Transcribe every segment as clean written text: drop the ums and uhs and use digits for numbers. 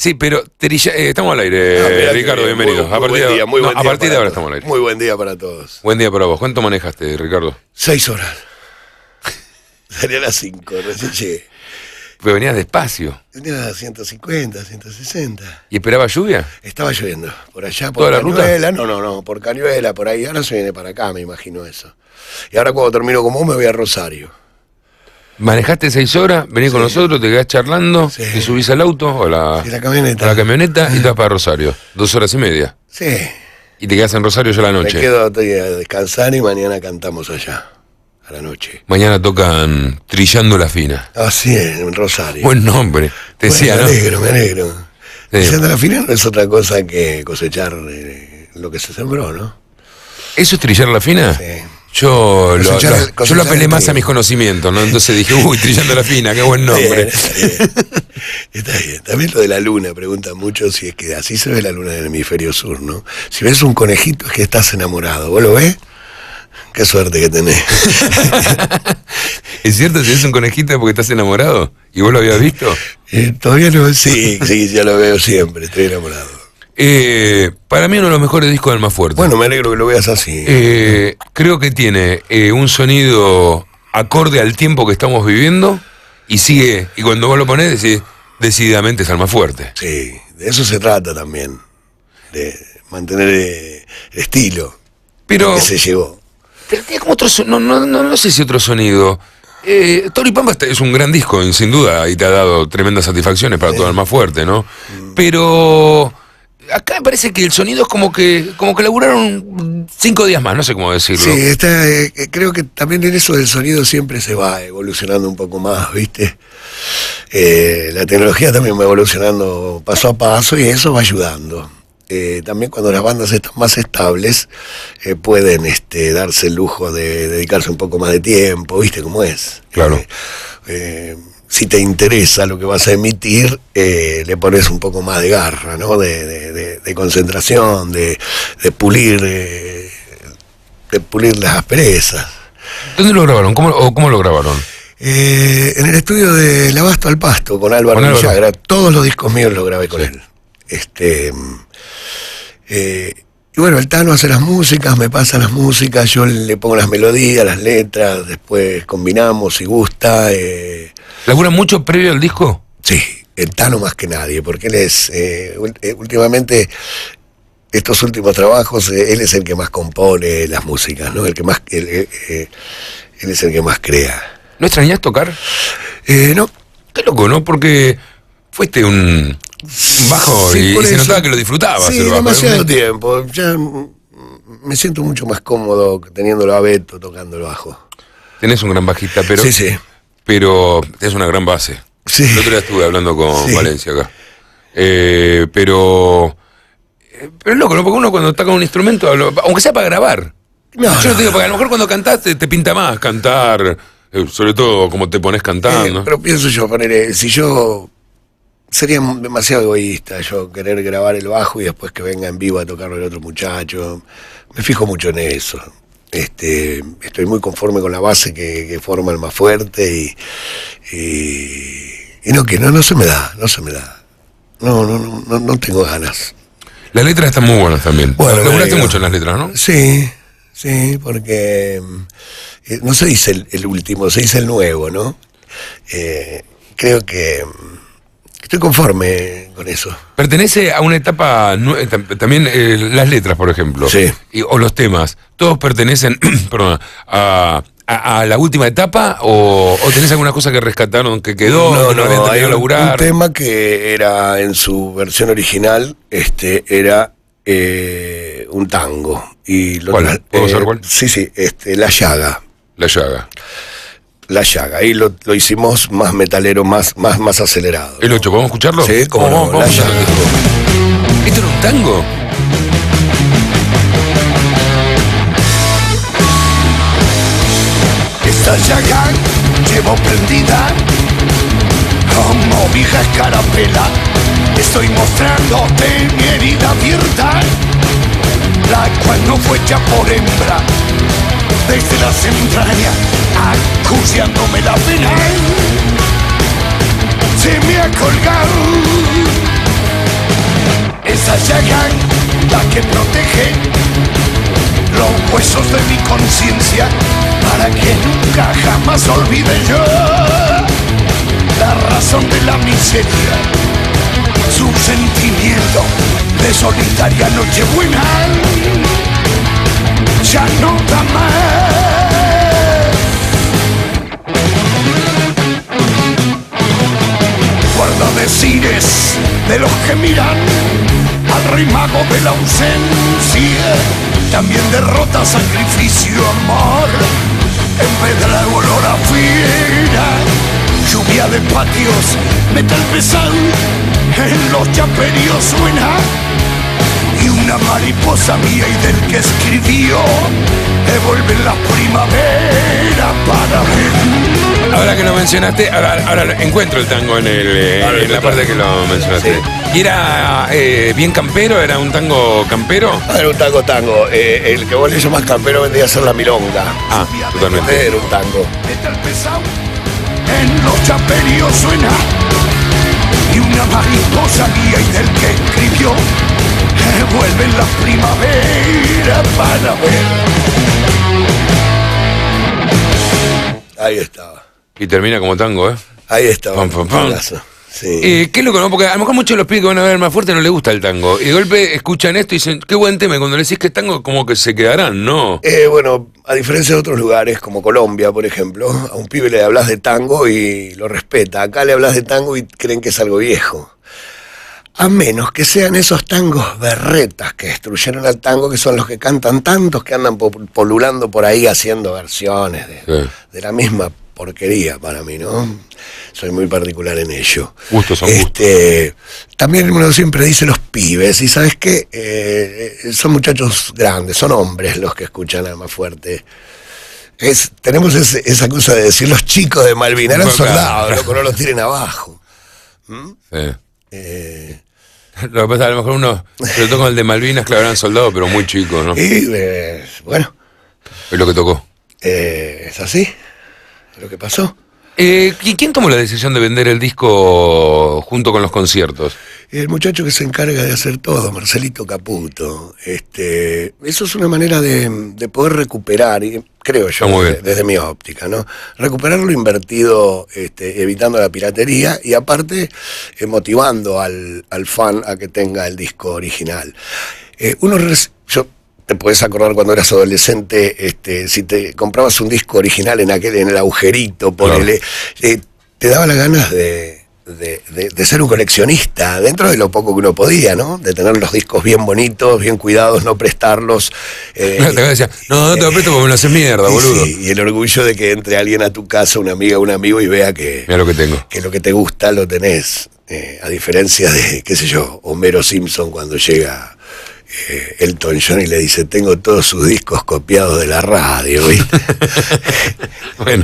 Sí, pero estamos al aire, Ricardo, bienvenido. A partir de ahora estamos al aire. Muy buen día para todos. Buen día para vos. ¿Cuánto manejaste, Ricardo? 6 horas. Sería las 5, recién llegué. Pero venías despacio. Venía a 150, 160. ¿Y esperaba lluvia? Estaba lloviendo. Por allá, por ¿Toda la Cañuela. No, por Cañuela, por ahí. Ahora se viene para acá, me imagino eso. Y ahora cuando termino con vos me voy a Rosario. Manejaste 6 horas, venís con nosotros, te quedás charlando, te subís al auto o la camioneta y te vas para Rosario. 2 horas y media. Sí. Y te quedás en Rosario ya la noche. Me quedo a descansar y mañana cantamos allá, a la noche. Mañana tocan Trillando la Fina. Así es, en Rosario. Buen nombre, te decía, ¿no? Me alegro. Sí. Trillando la Fina no es otra cosa que cosechar lo que se sembró, ¿no? ¿Eso es trillar la fina? Sí. Yo lo apelé más a mis conocimientos, ¿no? Entonces dije, Trillando la Fina, qué buen nombre. Está bien. También lo de la luna, preguntan mucho si es que así se ve la luna en el hemisferio sur, ¿no? Si ves un conejito es que estás enamorado. ¿Vos lo ves? Qué suerte que tenés. ¿Es cierto si es un conejito porque estás enamorado? ¿Y vos lo habías visto? Todavía no, sí, ya lo veo siempre, estoy enamorado. Para mí uno de los mejores discos del Almafuerte. Bueno, me alegro que lo veas así. Creo que tiene un sonido acorde al tiempo que estamos viviendo y cuando vos lo ponés decís, decididamente es Almafuerte. Sí, de eso se trata también, de mantener el estilo que se llevó. Pero tiene como otro no sé si otro sonido. Toro y Pampa es un gran disco, sin duda, y te ha dado tremendas satisfacciones para todo Almafuerte, ¿no? Pero acá me parece que el sonido es como que laburaron 5 días más, no sé cómo decirlo. Sí, creo que también en eso del sonido siempre se va evolucionando un poco más, ¿viste? La tecnología también va evolucionando paso a paso y eso va ayudando. También cuando las bandas están más estables pueden darse el lujo de dedicarse un poco más de tiempo, ¿viste cómo es? Claro. Si te interesa lo que vas a emitir, le pones un poco más de garra, ¿no? De concentración, de pulir las asperezas. ¿Dónde lo grabaron? ¿Cómo lo grabaron? En el estudio de La Abasto al Pasto, con Álvaro Villagra. Todos los discos míos los grabé con él. Y bueno, el Tano hace las músicas, me pasa las músicas, yo le pongo las melodías, las letras, después combinamos si gusta. ¿Laburan mucho previo al disco? Sí, el Tano más que nadie, porque él es, últimamente, estos últimos trabajos, él es el que más compone las músicas, ¿no? Él es el que más crea. ¿No extrañás tocar? No. Qué loco, ¿no? Porque fuiste un bajo y se notaba que lo disfrutabas. Sí, demasiado tiempo. Ya me siento mucho más cómodo teniéndolo a Beto tocando el bajo. Tenés un gran bajista, pero... Sí. Pero tenés una gran base. Sí. El otro día estuve hablando con Valencia acá. Pero es loco, ¿no? Porque uno cuando toca un instrumento, aunque sea para grabar. Yo no te digo, porque a lo mejor cuando cantás te pinta más cantar, sobre todo como te pones cantando. Pero pienso yo, si yo... Sería demasiado egoísta yo querer grabar el bajo y después que venga en vivo a tocarlo el otro muchacho. Me fijo mucho en eso. Estoy muy conforme con la base que forma Almafuerte y no se me da. No tengo ganas. Las letras están muy buenas también. Bueno, laburaste mucho en las letras, ¿no? Sí, porque no se dice el último, se dice el nuevo, ¿no? Creo que estoy conforme con eso. Pertenece a una etapa, también las letras, por ejemplo, sí. O los temas, ¿todos pertenecen perdón, a la última etapa o tenés alguna cosa que rescataron que quedó? No, hay un tema que era en su versión original, era un tango. ¿Cuál? ¿Puedo saber cuál? Sí, La Llaga. La Llaga. La Llaga, ahí lo hicimos más metalero, más acelerado. ¿El 8? ¿Podemos escucharlo? Sí, como no, La Llaga. ¿Esto era un tango? Esta llaga llevo prendida como vieja escarapela. Estoy mostrándote mi herida abierta, la cual no fue hecha por hembra. Desde las entrañas, acuciándome la pena, se me ha colgado Gang, la que protege los huesos de mi conciencia para que nunca jamás olvide yo la razón de la miseria, su sentimiento de solitaria nochebuena ya no da más. Guardadecires de los que miran al rey mago de la ausencia, también derrota, sacrificio, amor, en vez de la olor a fiera, lluvia de patios, metal pesado, en los chaperios suena, y una mariposa mía y del que escribió, devuelve la primavera para ver. Ahora que lo mencionaste, ahora encuentro el tango en la parte que lo mencionaste. Sí. ¿Y era bien campero? ¿Era un tango campero? Era un tango. El que vos le llamás campero vendría a ser la milonga. Ah, totalmente. Era un tango. Metal pesado, en los chaperios suena, y una mariposa guía y del que escribió, vuelven la primavera para ver. Ahí estaba. Y termina como tango, ¿eh? Ahí estaba. Pam, pam, pam. Sí. ¿Qué es lo que no? Porque a lo mejor muchos de los pibes que van a ver Más Fuerte no les gusta el tango. Y de golpe escuchan esto y dicen, qué buen tema. Y cuando le decís que es tango, como que se quedarán, ¿no? Bueno, a diferencia de otros lugares, como Colombia, por ejemplo, a un pibe le hablas de tango y lo respeta. Acá le hablas de tango y creen que es algo viejo. A menos que sean esos tangos berretas que destruyeron al tango, que son los que cantan tantos, que andan polulando por ahí haciendo versiones de la misma porquería para mí, ¿no? Soy muy particular en ello. Gustos son gustos. También uno siempre dice los pibes, y ¿sabes qué? Son muchachos grandes, son hombres los que escuchan a Más Fuerte. Tenemos esa cosa de decir los chicos de Malvinas, eran soldados, loco, no los tiren abajo. Sí. Lo que pasa, a lo mejor uno se lo toca el de Malvinas, claro, eran soldados, pero muy chicos, ¿no? Y bueno. Es lo que tocó. Es así, es lo que pasó. ¿Y quién tomó la decisión de vender el disco junto con los conciertos? El muchacho que se encarga de hacer todo, Marcelito Caputo. Eso es una manera de poder recuperar, y creo yo, desde mi óptica, ¿no? Recuperar lo invertido, evitando la piratería y aparte motivando al fan a que tenga el disco original. Yo te puedes acordar cuando eras adolescente, si te comprabas un disco original en el agujerito, ponele, te daba las ganas de ser un coleccionista, dentro de lo poco que uno podía, ¿no? De tener los discos bien bonitos, bien cuidados, no prestarlos. Te decía, no te lo presto porque me lo haces mierda, boludo. Sí, y el orgullo de que entre alguien a tu casa, una amiga, un amigo, y vea que, mira lo que tengo, que lo que te gusta lo tenés. A diferencia de, qué sé yo, Homero Simpson cuando llega Elton John y le dice, tengo todos sus discos copiados de la radio, ¿viste? Bueno,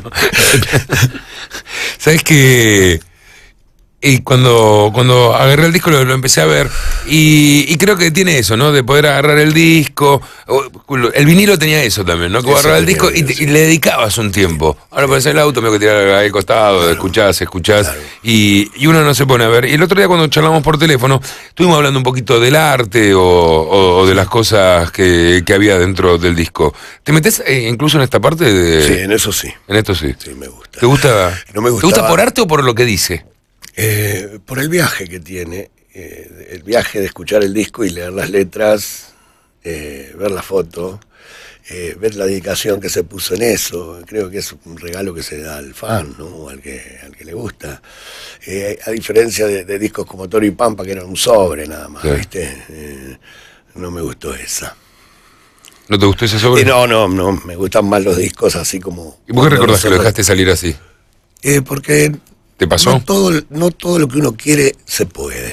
¿sabes qué? Y cuando agarré el disco lo empecé a ver y creo que tiene eso, ¿no? De poder agarrar el disco. El vinilo tenía eso también, ¿no? Que agarraba el disco y le dedicabas un tiempo. Ahora pones el auto, me voy a tirar al costado, claro, escuchás, claro. y uno no se pone a ver. Y el otro día cuando charlamos por teléfono, estuvimos hablando un poquito del arte o de las cosas que había dentro del disco. ¿Te metés incluso en esta parte? Sí, en eso sí. En esto sí. Sí, me gusta. ¿Te gusta? No me ¿Te gusta por arte o por lo que dice? Por el viaje que tiene, el viaje de escuchar el disco y leer las letras, ver la foto, ver la dedicación que se puso en eso. Creo que es un regalo que se da al fan, ¿no? Al que le gusta. A diferencia de discos como Toro y Pampa, que eran un sobre nada más, sí. ¿Viste? No me gustó esa. ¿No te gustó ese sobre? No, me gustan más los discos así como... ¿Y por qué recordás que lo dejaste salir así? Porque... ¿Te pasó? No todo lo que uno quiere se puede.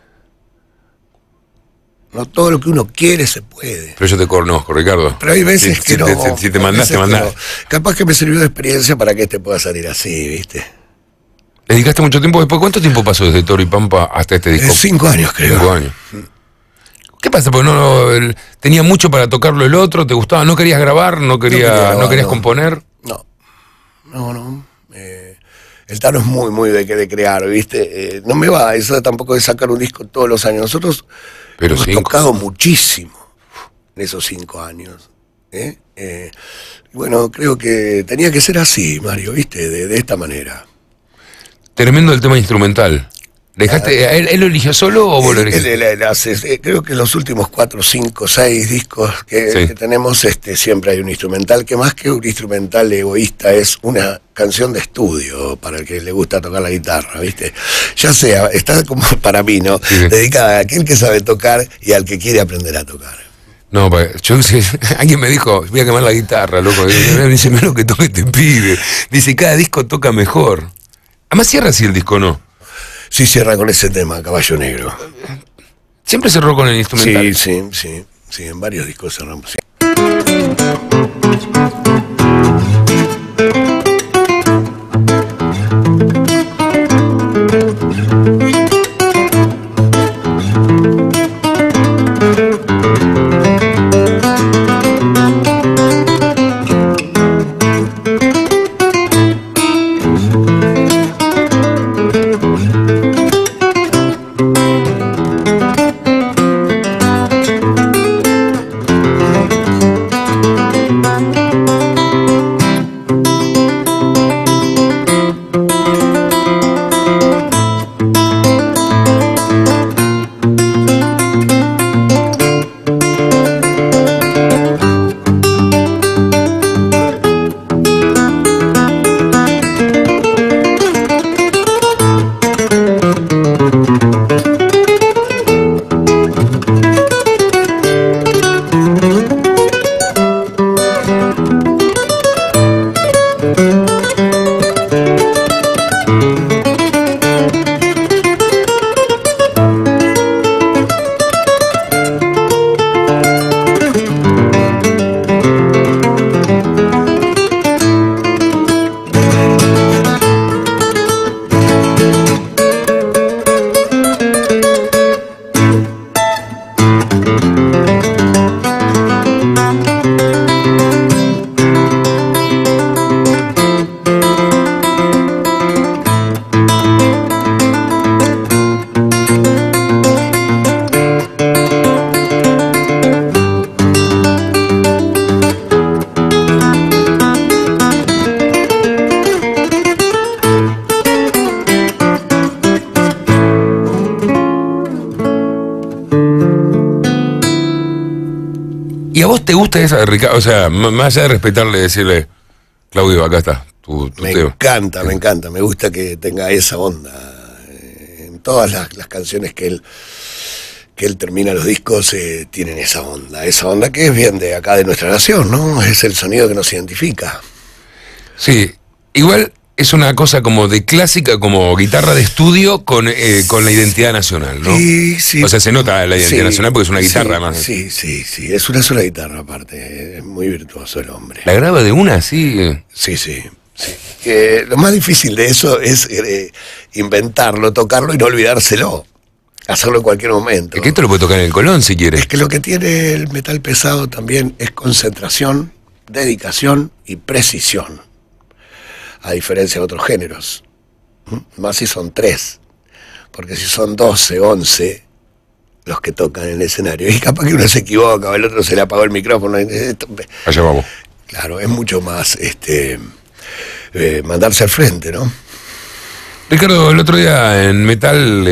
No todo lo que uno quiere se puede. Pero yo te conozco, Ricardo. Pero hay veces que no. Si te mandás, te mandás. No. Capaz que me sirvió de experiencia para que pueda salir así, ¿viste? ¿Le dedicaste mucho tiempo después? ¿Cuánto tiempo pasó desde Toro y Pampa hasta este disco? 5 años, creo. 5 años. ¿Qué pasa? Porque tenía mucho para tocarlo el otro, ¿te gustaba? ¿No querías grabar? ¿No querías componer? No. El Tano es muy de crear, ¿viste? No me va eso tampoco de sacar un disco todos los años. Nosotros Pero hemos 5. tocado muchísimo en esos 5 años. Bueno, creo que tenía que ser así, Mario, ¿viste? De esta manera. Tremendo el tema instrumental. ¿Dejaste, él lo eligió solo o vos lo elegiste? Creo que los últimos 4, 5, 6 discos que tenemos, siempre hay un instrumental, que más que un instrumental egoísta es una canción de estudio para el que le gusta tocar la guitarra, ¿viste? Ya sea, está como para mí, ¿no? Sí. Dedicada a aquel que sabe tocar y al que quiere aprender a tocar. No, alguien me dijo, voy a quemar la guitarra, loco. Me dice, mira lo que toca este pibe. Dice, cada disco toca mejor. Además cierra así el disco, ¿no? Sí, cierra con ese tema, Caballo Negro. Siempre cerró con el instrumental. Sí, en varios discos cerramos. Sí. ¿Y a vos te gusta esa, Ricardo? O sea, más allá de respetarle, decirle, Claudio, acá está, tu me tema. encanta, me gusta que tenga esa onda. En todas las canciones que él termina los discos tienen esa onda que es bien de acá de nuestra nación, ¿no? Es el sonido que nos identifica. Sí, igual es una cosa como de clásica, como guitarra de estudio con la identidad nacional, ¿no? Sí. O sea, se nota la identidad nacional porque es una guitarra más. Sí, es una sola guitarra aparte, es muy virtuoso el hombre. ¿La graba de una, sí? Sí. Que lo más difícil de eso es inventarlo, tocarlo y no olvidárselo. Hacerlo en cualquier momento. Es que esto lo puede tocar en el Colón si quiere. Es que lo que tiene el metal pesado también es concentración, dedicación y precisión. A diferencia de otros géneros. Más si son 3. Porque si son 12, 11 los que tocan en el escenario. Y capaz que uno se equivoca o el otro se le apagó el micrófono. Allá vamos. Claro, es mucho más mandarse al frente, ¿no? Ricardo, el otro día en Metal,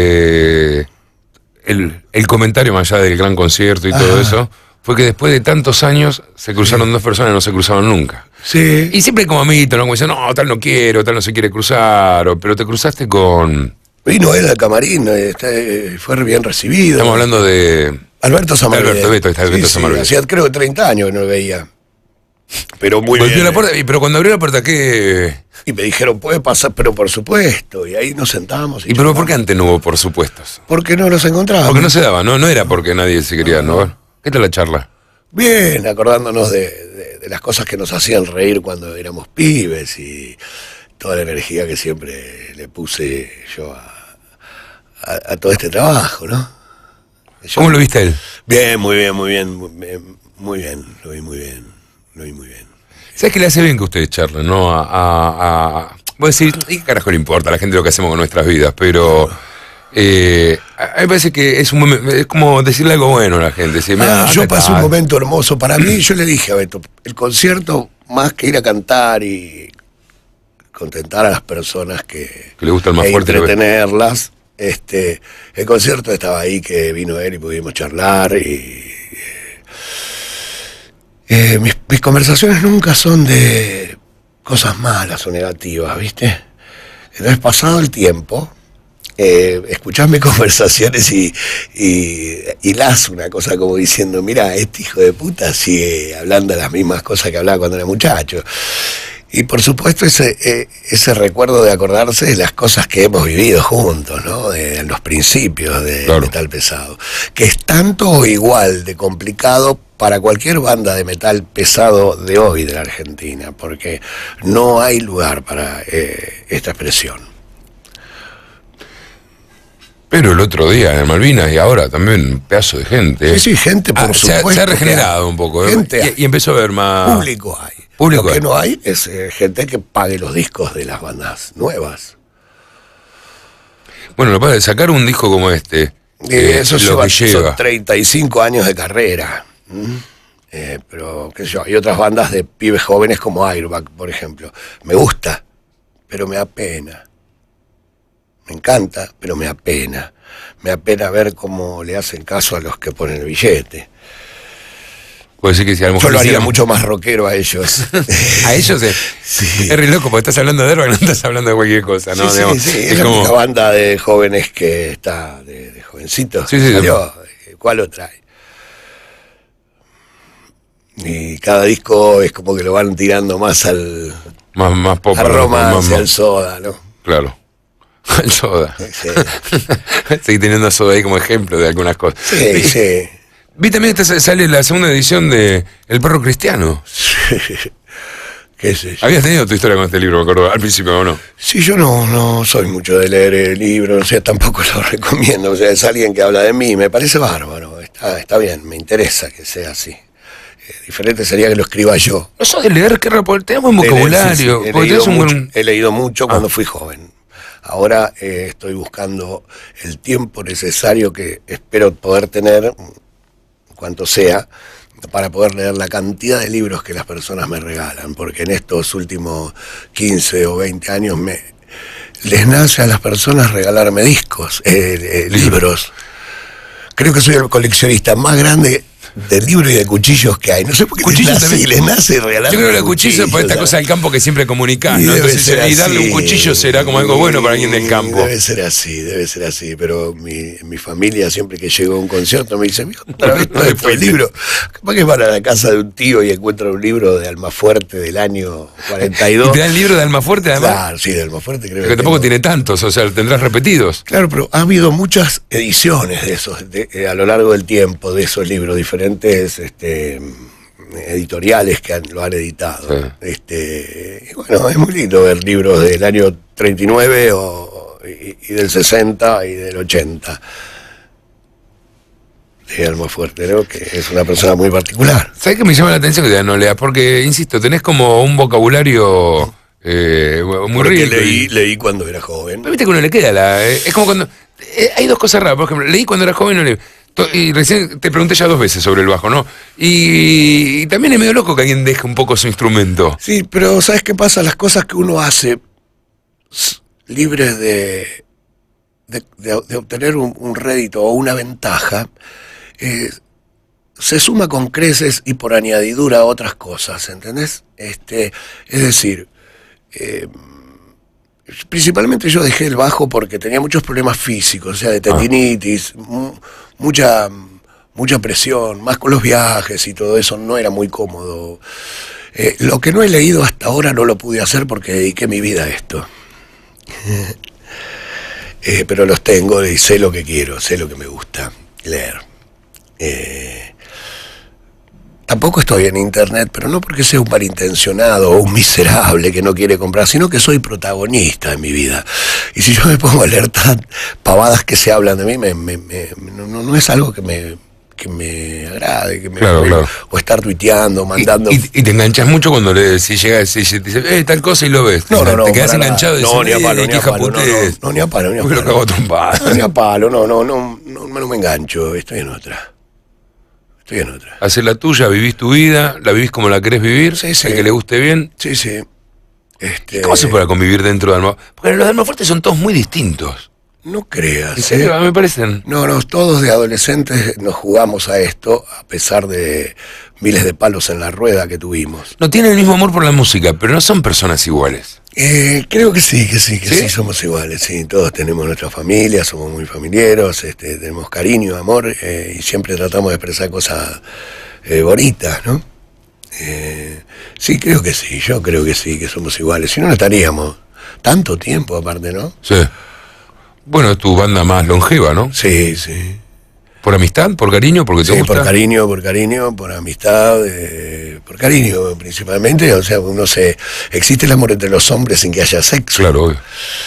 el comentario más allá del gran concierto y todo eso, fue que después de tantos años se cruzaron dos personas que no se cruzaban nunca. Sí. Y siempre como mito, ¿no? Como dicen, no, tal no quiero, tal no se quiere cruzar, pero te cruzaste con... Vino él al camarín, fue bien recibido. Estamos hablando de... Alberto Samarvide. Alberto Samarvide. Hacía creo que 30 años que no lo veía. Pero muy Golpeó bien. la puerta, pero cuando abrió la puerta, ¿qué? Y me dijeron, puede pasar, pero por supuesto. Y ahí nos sentamos. ¿Y pero por qué antes no hubo por supuestos? Porque no los encontrábamos. Porque no se daba, no era porque nadie se quería, ¿no? ¿Qué tal la charla? Bien, acordándonos de las cosas que nos hacían reír cuando éramos pibes y toda la energía que siempre le puse yo a todo este trabajo, ¿no? ¿Cómo lo viste a él? Bien, muy bien, lo vi muy bien. ¿Sabes que le hace bien que ustedes charlen, no? Voy a decir, ¿y qué carajo le importa a la gente lo que hacemos con nuestras vidas? Pero A mí me parece que es como decirle algo bueno a la gente. Decir, yo pasé un momento hermoso. Para mí, yo le dije a Beto, el concierto, más que ir a cantar y contentar a las personas que le gusta el más fuerte, entretenerlas, el concierto estaba ahí, que vino él y pudimos charlar. Y mis conversaciones nunca son de cosas malas o negativas, ¿viste? Entonces, pasado el tiempo, escuchás mis conversaciones y las una cosa como diciendo, mira, este hijo de puta sigue hablando las mismas cosas que hablaba cuando era muchacho. Y por supuesto ese recuerdo de acordarse de las cosas que hemos vivido juntos, ¿no? De los principios de Metal Pesado, que es tanto o igual de complicado para cualquier banda de metal pesado de hoy de la Argentina, porque no hay lugar para esta expresión. Pero el otro día en Malvinas y ahora también un pedazo de gente. Sí, gente, por supuesto. Se ha regenerado un poco. Y empezó a ver más... Público hay. Lo que no hay es gente que pague los discos de las bandas nuevas. Bueno, lo que pasa es sacar un disco como este. Eso son 35 años de carrera. Pero, qué sé yo, hay otras bandas de pibes jóvenes como Airbag, por ejemplo. Me gusta, pero me da pena. Me encanta, pero me da pena. Me da pena ver cómo le hacen caso a los que ponen el billete. Puede decir que si a lo mejor yo lo haría mucho más rockero a ellos. ¿A ellos? Sí. Es re loco, porque estás hablando de Airbag, no estás hablando de cualquier cosa, ¿no? Sí, digamos, sí, es la única banda de jóvenes que está, de jovencitos. Sí, salió. ¿Cuál lo trae? Y cada disco es como que lo van tirando más al... Más pop. Al romance, al soda, ¿no? Claro. Al soda. Sí. Seguí teniendo a Soda ahí como ejemplo de algunas cosas. Sí, sí. Vi también que sale la segunda edición de El Perro Cristiano. ¿Qué sé yo? Habías tenido tu historia con este libro, me acuerdo, al principio, ¿o no? Sí, yo no soy mucho de leer libros, o sea, tampoco lo recomiendo. O sea, es alguien que habla de mí, me parece bárbaro. Está bien, me interesa que sea así. Diferente sería que lo escriba yo. Eso de leer, que tenés buen vocabulario. Sí. He leído mucho cuando fui joven. Ahora estoy buscando el tiempo necesario que espero poder tener, cuanto sea, para poder leer la cantidad de libros que las personas me regalan, porque en estos últimos 15 o 20 años les nace a las personas regalarme discos, libros. Creo que soy el coleccionista más grande de libros y de cuchillos que hay. No sé por qué les nace regalar. Yo creo que el cuchillo es por esta cosa del campo que siempre comunicás, ¿no? Entonces, y darle un cuchillo será como algo bueno para alguien del campo. Debe ser así. Pero mi familia, siempre que llego a un concierto, me dice, otra vez todo después el libro. Capaz que van a la casa de un tío y encuentran un libro de Almafuerte del año 42. ¿Y te dan el libro de Almafuerte además? Claro, sí, de Almafuerte creo. Porque tampoco tiene tantos, o sea, tendrás repetidos. Claro, pero ha habido muchas ediciones de esos, a lo largo del tiempo, de esos libros diferentes. Editoriales que lo han editado. Sí. Y bueno, es muy lindo ver libros del año 39 y del 60 y del 80 de Almafuerte, ¿no? Que es una persona muy particular. ¿Sabes qué me llama la atención que ya no leas? Porque, insisto, tenés como un vocabulario muy rico. Leí cuando era joven. Pero viste que uno le queda es como cuando... hay dos cosas raras. Por ejemplo, leí cuando era joven y no leí. Y recién te pregunté ya 2 veces sobre el bajo, ¿no? Y también es medio loco que alguien deje un poco su instrumento. Sí, pero ¿sabes qué pasa? Las cosas que uno hace libres de obtener un rédito o una ventaja, se suma con creces y por añadidura a otras cosas, ¿entendés? Es decir, principalmente yo dejé el bajo porque tenía muchos problemas físicos, o sea, de tendinitis, mucha presión, más con los viajes y todo eso, no era muy cómodo. Lo que no he leído hasta ahora no lo pude hacer porque dediqué mi vida a esto. Pero los tengo y sé lo que quiero, sé lo que me gusta leer. Tampoco estoy en internet, pero no porque sea un malintencionado o un miserable que no quiere comprar, sino que soy protagonista de mi vida. Y si yo me pongo a leer tan pavadas que se hablan de mí, no es algo que que me agrade, que me Claro. o estar tuiteando, mandando. Y te enganchas mucho cuando si llegas y te dice, tal cosa y lo ves. No, te quedas para enganchado y nada. No, ni a palo, ni a palo, ni a palo. Me lo cago trompado. No, ni a palo, no me engancho, estoy en otra. Haces la tuya, vivís tu vida, la vivís como la querés vivir, Sí, sí. el que le guste bien. Sí. ¿Cómo se puede convivir dentro de Almafuerte? Porque los de Almafuerte son todos muy distintos. No creas. ¿En serio? Me parecen. No, todos de adolescentes nos jugamos a esto, a pesar de miles de palos en la rueda que tuvimos. No tienen el mismo amor por la música, pero no son personas iguales. Creo que sí, somos iguales, sí, todos tenemos nuestra familia, somos muy familiares, tenemos cariño, amor, y siempre tratamos de expresar cosas bonitas, ¿no? Sí, yo creo que sí, que somos iguales, si no, no estaríamos tanto tiempo aparte, ¿no? Sí. Bueno, es tu banda más longeva, ¿no? Sí. ¿Por amistad? ¿Por cariño? ¿Porque te Sí, gusta? por cariño, por amistad, por cariño principalmente, o sea, existe el amor entre los hombres sin que haya sexo. Claro, obvio.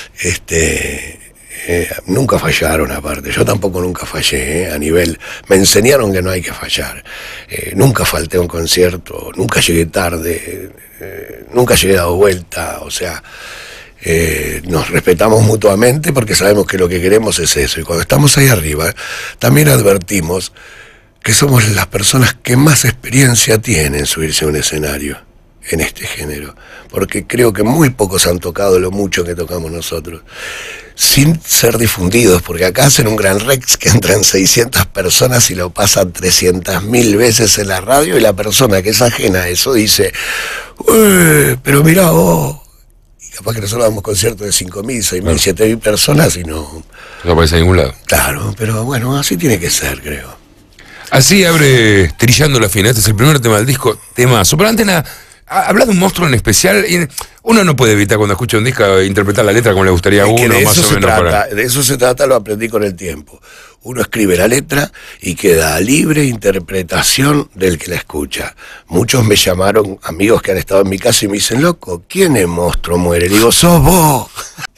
Nunca fallaron aparte, yo tampoco nunca fallé, a nivel, me enseñaron que no hay que fallar, nunca falté a un concierto, nunca llegué tarde, nunca llegué dado vuelta, o sea, nos respetamos mutuamente porque sabemos que lo que queremos es eso, y cuando estamos ahí arriba también advertimos que somos las personas que más experiencia tienen en subirse a un escenario en este género, porque creo que muy pocos han tocado lo mucho que tocamos nosotros, sin ser difundidos, porque acá hacen un gran Rex que entran 600 personas y lo pasan 300.000 veces en la radio, y la persona que es ajena a eso dice, pero mirá vos, y capaz que nosotros damos conciertos de 5.000, 6.000, Claro. 7.000 personas y no... No aparece en ningún lado. Claro, pero bueno, así tiene que ser, creo. Así abre Trillando la Fina. Este es el primer tema del disco, temazo. Pero antes nada, habla de un monstruo en especial. Y uno no puede evitar cuando escucha un disco interpretar la letra como le gustaría a Es que uno, más o menos. de eso se trata, lo aprendí con el tiempo. Uno escribe la letra y queda a libre interpretación del que la escucha. Muchos me llamaron, amigos que han estado en mi casa, y me dicen, loco, ¿quién es Monstruo Muere? Digo, sos vos.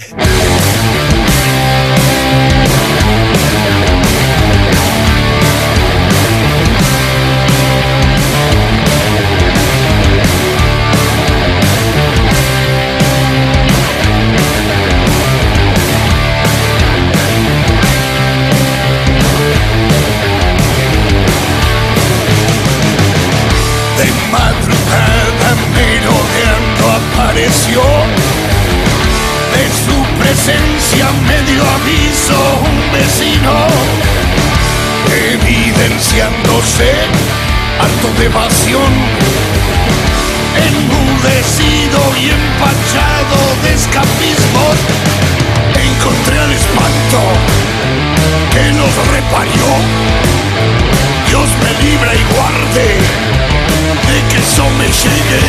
De madrugada merodeando apareció, de su presencia me dio aviso un vecino, evidenciándose harto de pasión, enmudecido y empachado de escapismos, encontré al espanto que nos reparió. Dios me libre y guarde de que eso me llegue.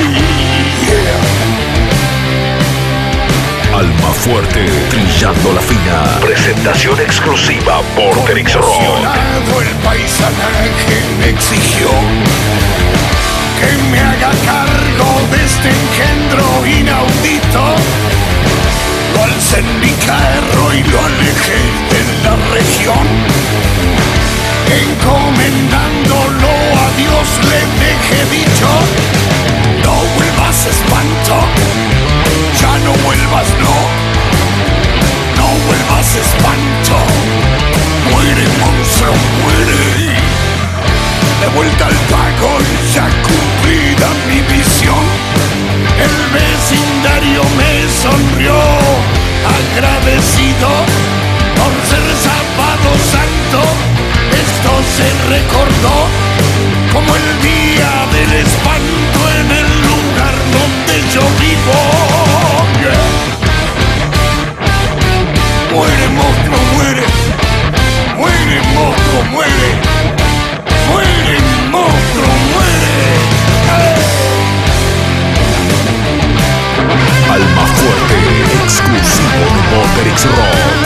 Almafuerte, Trillando la Fina. Presentación exclusiva por Terix Rock. Conmocionado el paisanaje me exigió que me haga cargo de este engendro inaudito. Lo alcé en mi carro y lo alejé de la región, encomendándolo a Dios le dejé dicho, no vuelvas espanto, ya no vuelvas, no vuelvas espanto, muere monstruo, muere, de vuelta al pago ya cumplida mi visión, el vecindario me sonrió, agradecido por ser sábado santo. Esto se recordó como el día del espanto en el lugar donde yo vivo. Muere monstruo, muere, muere monstruo, muere, muere monstruo, muere. Almafuerte, exclusivo por Terix Rock.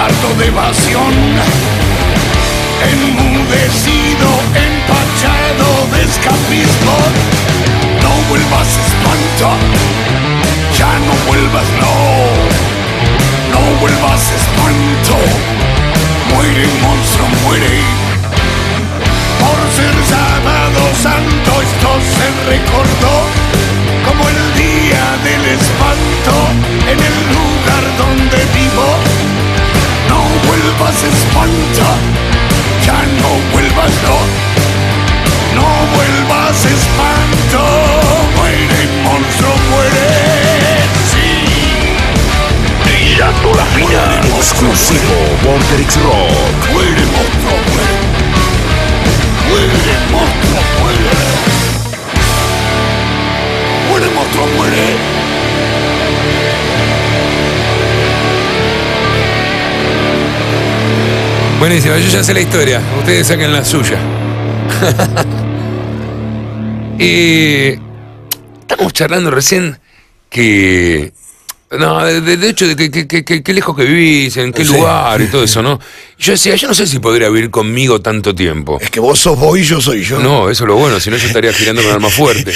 harto de evasión, enmudecido, empachado de escapismo. No vuelvas, espanto, ya no vuelvas, no vuelvas, espanto. Muere, monstruo, muere. Por ser sábado santo esto se recordó como el día del espanto en el lugar donde vivo. No vuelvas, espanto, ya no vuelvas, no vuelvas, espanto. Muere, monstruo, muere, sí. Brillando la fina, exclusivo Vorterix Rock. Muere, monstruo, muere. Muere, monstruo, muere. Muere, monstruo, muere. Buenísimo, yo ya sé la historia. Ustedes saquen la suya. Estamos charlando recién que... No, de hecho, de qué lejos que vivís, en qué lugar y todo eso, ¿no? Yo decía, yo no sé si podría vivir conmigo tanto tiempo. Es que vos sos vos y yo soy yo. No, eso es lo bueno, si no yo estaría girando con arma fuerte.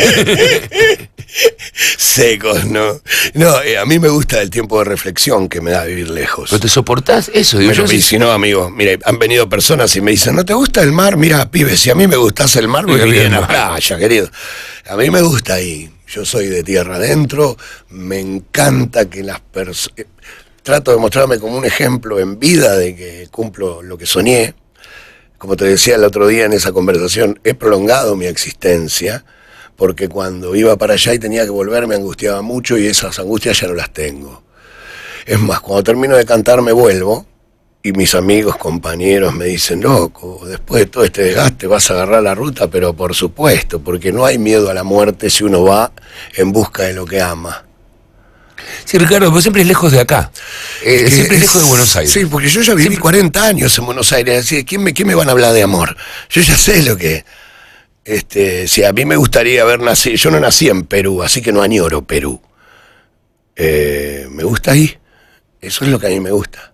Secos, ¿no? No, a mí me gusta el tiempo de reflexión que me da vivir lejos. ¿No te soportás eso? Digo, Bueno, yo y si no, amigo, mire, han venido personas y me dicen, ¿no te gusta el mar? Mira, pibe, si a mí me gustase el mar, me iría a la playa, querido. A mí me gusta ahí. Yo soy de tierra adentro, me encanta que las personas... Trato de mostrarme como un ejemplo en vida de que cumplo lo que soñé. Como te decía el otro día en esa conversación, he prolongado mi existencia, porque cuando iba para allá y tenía que volver me angustiaba mucho y esas angustias ya no las tengo. Es más, cuando termino de cantar me vuelvo y mis amigos, compañeros me dicen, loco, después de todo este desgaste vas a agarrar la ruta, pero por supuesto, porque no hay miedo a la muerte si uno va en busca de lo que ama. Sí, Ricardo, vos siempre es lejos de acá. Siempre es lejos de Buenos Aires. Sí, porque yo ya viví 40 años en Buenos Aires. Así, ¿quién me van a hablar de amor? Yo ya sé lo que... si a mí me gustaría haber nacido... Yo no nací en Perú, así que no añoro Perú. Me gusta ahí. Eso es lo que a mí me gusta.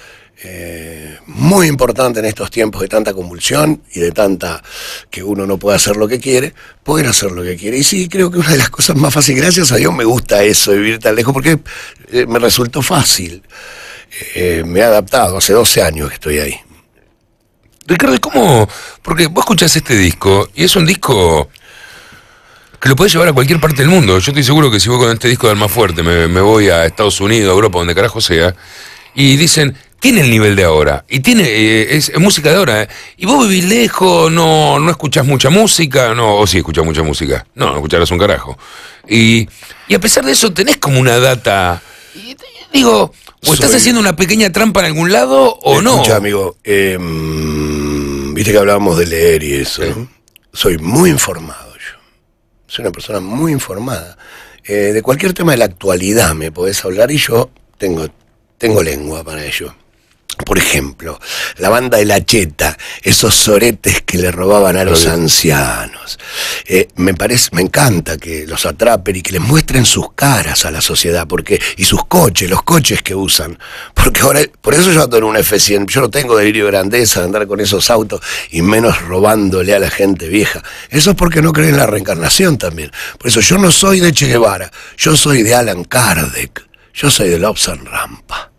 Muy importante en estos tiempos de tanta convulsión y de tanta que uno no puede hacer lo que quiere, poder hacer lo que quiere. Y sí, creo que una de las cosas más fáciles, gracias a Dios me gusta eso, de vivir tan lejos, porque me resultó fácil. Me he adaptado, hace 12 años que estoy ahí. Ricardo, ¿y cómo? Porque vos escuchás este disco y es un disco que lo podés llevar a cualquier parte del mundo. Yo estoy seguro que si voy con este disco de Almafuerte me voy a Estados Unidos, a Europa, donde carajo sea, y dicen... Tiene el nivel de ahora, y tiene es música de ahora, y vos vivís lejos, no escuchás mucha música, o sí escuchás mucha música, no escucharás un carajo. Y a pesar de eso tenés como una data, digo, o estás haciendo una pequeña trampa en algún lado, o no. Escucha, amigo, viste que hablábamos de leer y eso, sí. ¿no? Soy muy informado yo, soy una persona muy informada. De cualquier tema de la actualidad me podés hablar y yo tengo lengua para ello. Por ejemplo, la banda de La Cheta, esos soretes que le robaban a los ancianos. Me encanta que los atrapen y que les muestren sus caras a la sociedad, y sus coches, los coches que usan. Porque ahora, por eso yo ando en un F100, yo no tengo delirio de grandeza de andar con esos autos y menos robándole a la gente vieja. Eso es porque no creen en la reencarnación también. Por eso yo no soy de Che Guevara, yo soy de Alan Kardec, yo soy de Lobsang Rampa.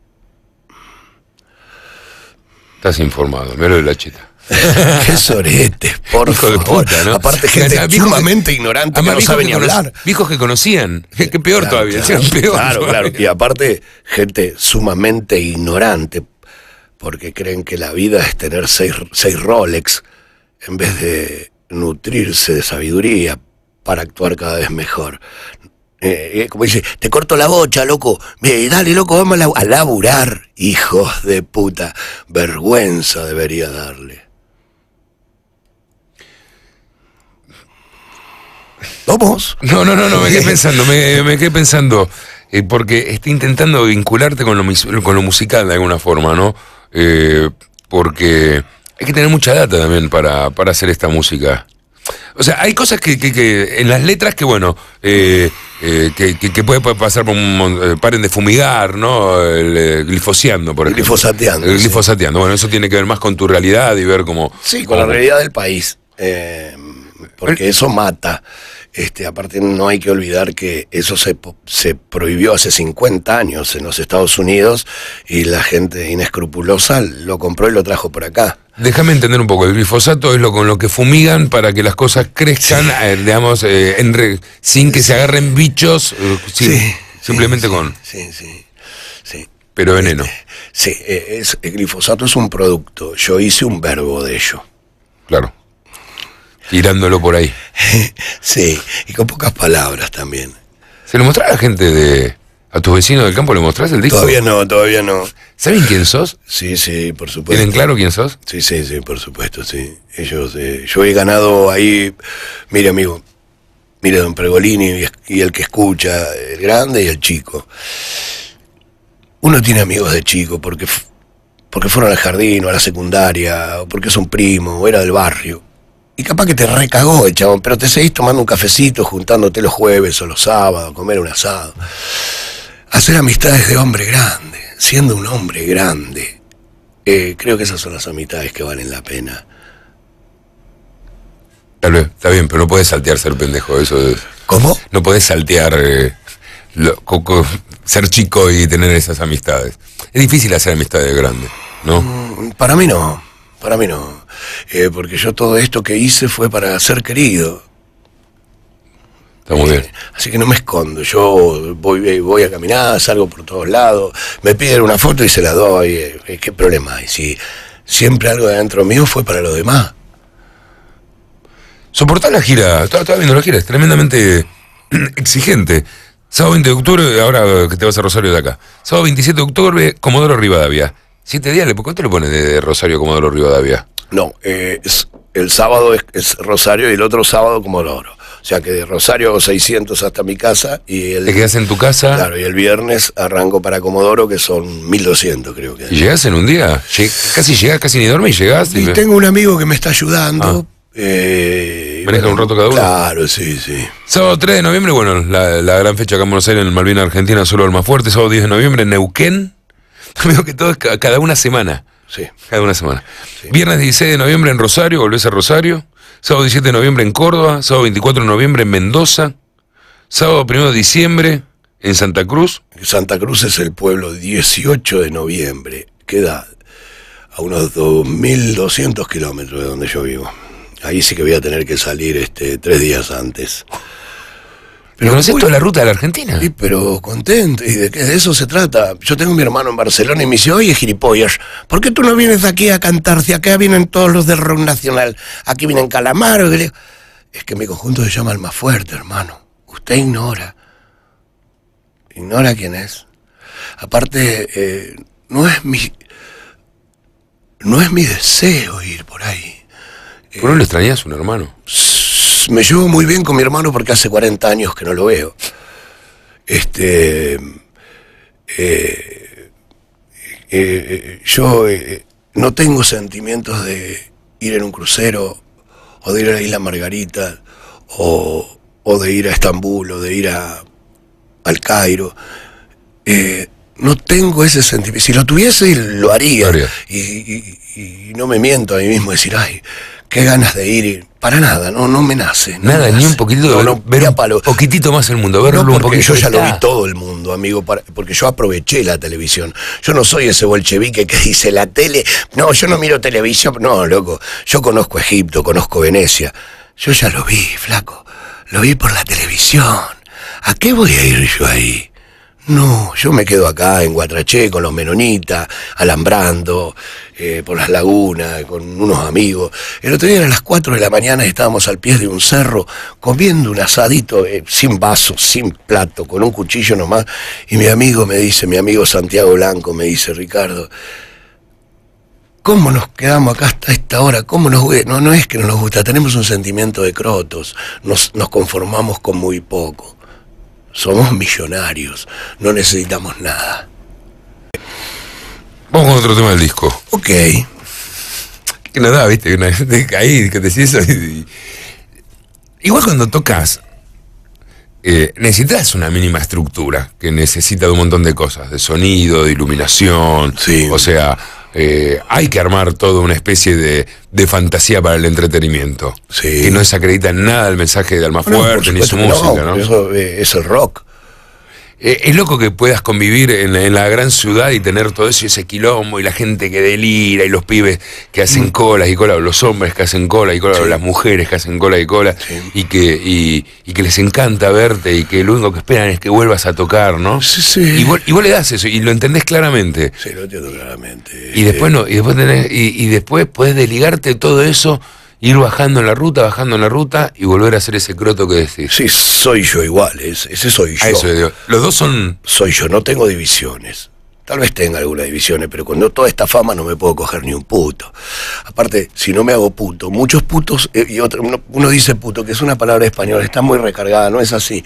Estás informado, me lo de La Cheta. Qué sorete, por Hijo de favor. puta, ¿no? Aparte, gente sumamente ignorante que no sabe ni hablar. Viejos que conocían, que peor Claro, todavía, claro, peor claro, todavía. claro. Y aparte, gente sumamente ignorante, porque creen que la vida es tener seis Rolex, en vez de nutrirse de sabiduría para actuar cada vez mejor. Como dice, te corto la bocha, loco. Dale, loco, vamos a laburar, hijos de puta. Vergüenza debería darle. ¿Vamos? No, me quedé pensando, me quedé pensando, porque estoy intentando vincularte con lo musical de alguna forma, ¿no? Porque hay que tener mucha data también para hacer esta música. O sea, hay cosas que en las letras que, bueno, que puede pasar por paren de fumigar, ¿no? Glifoseando, por ejemplo. Glifosateando. Glifosateando. Bueno, eso tiene que ver más con tu realidad y ver cómo... Sí, con la realidad del país. Porque eso mata. Aparte no hay que olvidar que eso se prohibió hace 50 años en los Estados Unidos y la gente inescrupulosa lo compró y lo trajo por acá. Déjame entender un poco, el glifosato es con lo que fumigan para que las cosas crezcan, digamos, sin que se agarren bichos, simplemente con... Sí. Pero veneno. Sí, el glifosato es un producto, yo hice un verbo de ello. Claro. Tirándolo por ahí. Sí, y con pocas palabras también. ¿Se lo mostrás a la gente a tus vecinos del campo? ¿Le mostrás el disco? Todavía no. ¿Saben quién sos? Sí, por supuesto. ¿Tienen claro quién sos? Sí, por supuesto, sí. Ellos, yo he ganado ahí, mire amigo, mire don Pergolini y el que escucha, el grande y el chico. Uno tiene amigos de chico porque fueron al jardín o a la secundaria, o porque es un primo, o era del barrio. Y capaz que te recagó el chabón, pero te seguís tomando un cafecito, juntándote los jueves o los sábados, comer un asado. Hacer amistades de hombre grande, siendo un hombre grande. Creo que esas son las amistades que valen la pena. Tal vez, está bien, pero no podés saltear ser pendejo, eso es... ¿Cómo? No podés saltear ser chico y tener esas amistades. Es difícil hacer amistades grandes, ¿no? Para mí no. Porque yo todo esto que hice fue para ser querido. Está muy bien. Así que no me escondo, yo voy a caminar, salgo por todos lados, me piden una foto y se la doy. ¿Qué problema hay? Si siempre algo de adentro mío fue para los demás. Soportar la gira, estaba viendo la gira, es tremendamente exigente. Sábado 20 de octubre, ahora que te vas a Rosario de acá. Sábado 27 de octubre, Comodoro Rivadavia. 7 días, ¿cuánto le pones de Rosario a Comodoro Rivadavia? No, el sábado es Rosario y el otro sábado Comodoro. O sea que de Rosario hago 600 hasta mi casa y ¿Te quedas en tu casa? Claro, y el viernes arranco para Comodoro, que son 1200 creo que. ¿Y llegás en un día? Casi llegás, casi ni dormís, llegás. Y tengo un amigo que me está ayudando. ¿Maneja un rato cada uno? Claro, sí. Sábado 3 de noviembre, bueno, la gran fecha acá en Buenos Aires, en Malvinas Argentina, solo el más fuerte. Sábado 10 de noviembre en Neuquén. Veo que todo es cada una semana. Sí. Cada una semana. Sí. Viernes 16 de noviembre en Rosario, volvés a Rosario. Sábado 17 de noviembre en Córdoba. Sábado 24 de noviembre en Mendoza. Sábado 1 de diciembre en Santa Cruz. Santa Cruz es el pueblo 18 de noviembre. Queda a unos 2200 kilómetros de donde yo vivo. Ahí sí que voy a tener que salir 3 días antes. Pero ¿conocés toda la ruta de la Argentina? Sí, pero contento, y de eso se trata. Yo tengo a mi hermano en Barcelona y me dice, oye, gilipollas, ¿por qué tú no vienes de aquí a cantar? Si acá vienen todos los del rock nacional, aquí vienen Calamaro. Es que mi conjunto se llama El Más Fuerte, hermano. Usted ignora quién es. Aparte, no es mi deseo ir por ahí. ¿Por qué no le extrañás un hermano? Me llevo muy bien con mi hermano porque hace 40 años que no lo veo. Yo no tengo sentimientos de ir en un crucero o de ir a la Isla Margarita o de ir a Estambul o de ir al Cairo. No tengo ese sentimiento. Si lo tuviese, lo haría. Y no me miento a mí mismo decir, ay, qué ganas de ir. Para nada, no me nace. Nada, ni un poquitito, ver un poquitito más el mundo, verlo un poquito. Yo ya lo vi todo el mundo, amigo, porque yo aproveché la televisión. Yo no soy ese bolchevique que dice la tele, no, yo no miro televisión. No, loco, yo conozco Egipto, conozco Venecia. Yo ya lo vi, flaco, lo vi por la televisión. ¿A qué voy a ir yo ahí? No, yo me quedo acá en Guatraché con los menonitas, alambrando, por las lagunas, con unos amigos. El otro día eran las 4 de la mañana y estábamos al pie de un cerro comiendo un asadito sin vaso, sin plato, con un cuchillo nomás. Y mi amigo Santiago Blanco me dice, Ricardo, ¿cómo nos quedamos acá hasta esta hora? ¿Cómo nos gusta? No es que no nos gusta, tenemos un sentimiento de crotos, nos conformamos con muy poco. Somos millonarios, no necesitamos nada. Vamos con otro tema del disco. Ok. Que no da, viste, ahí que decís eso igual cuando tocas, necesitas una mínima estructura que necesita de un montón de cosas, de sonido, de iluminación. Sí. O sea, hay que armar toda una especie de fantasía para el entretenimiento. Sí. Que no desacredita en nada el mensaje de Almafuerte ni su música, ¿no? Eso es el rock. Es loco que puedas convivir en la gran ciudad y tener todo eso y ese quilombo y la gente que delira y los pibes que hacen colas y colas, los hombres que hacen cola y cola, las mujeres que hacen cola y cola, y que les encanta verte y que lo único que esperan es que vuelvas a tocar, ¿no? Sí. Y vos le das eso y lo entendés claramente. Sí, lo entiendo claramente. Y después después podés desligarte de todo eso, ir bajando en la ruta y volver a hacer ese croto que decís. Sí, soy yo igual, ese soy yo. A eso digo. Los dos son... Soy yo, no tengo divisiones. Tal vez tenga algunas divisiones, pero con toda esta fama no me puedo coger ni un puto. Aparte, si no me hago puto, muchos putos, y uno dice puto, que es una palabra española, está muy recargada, no es así.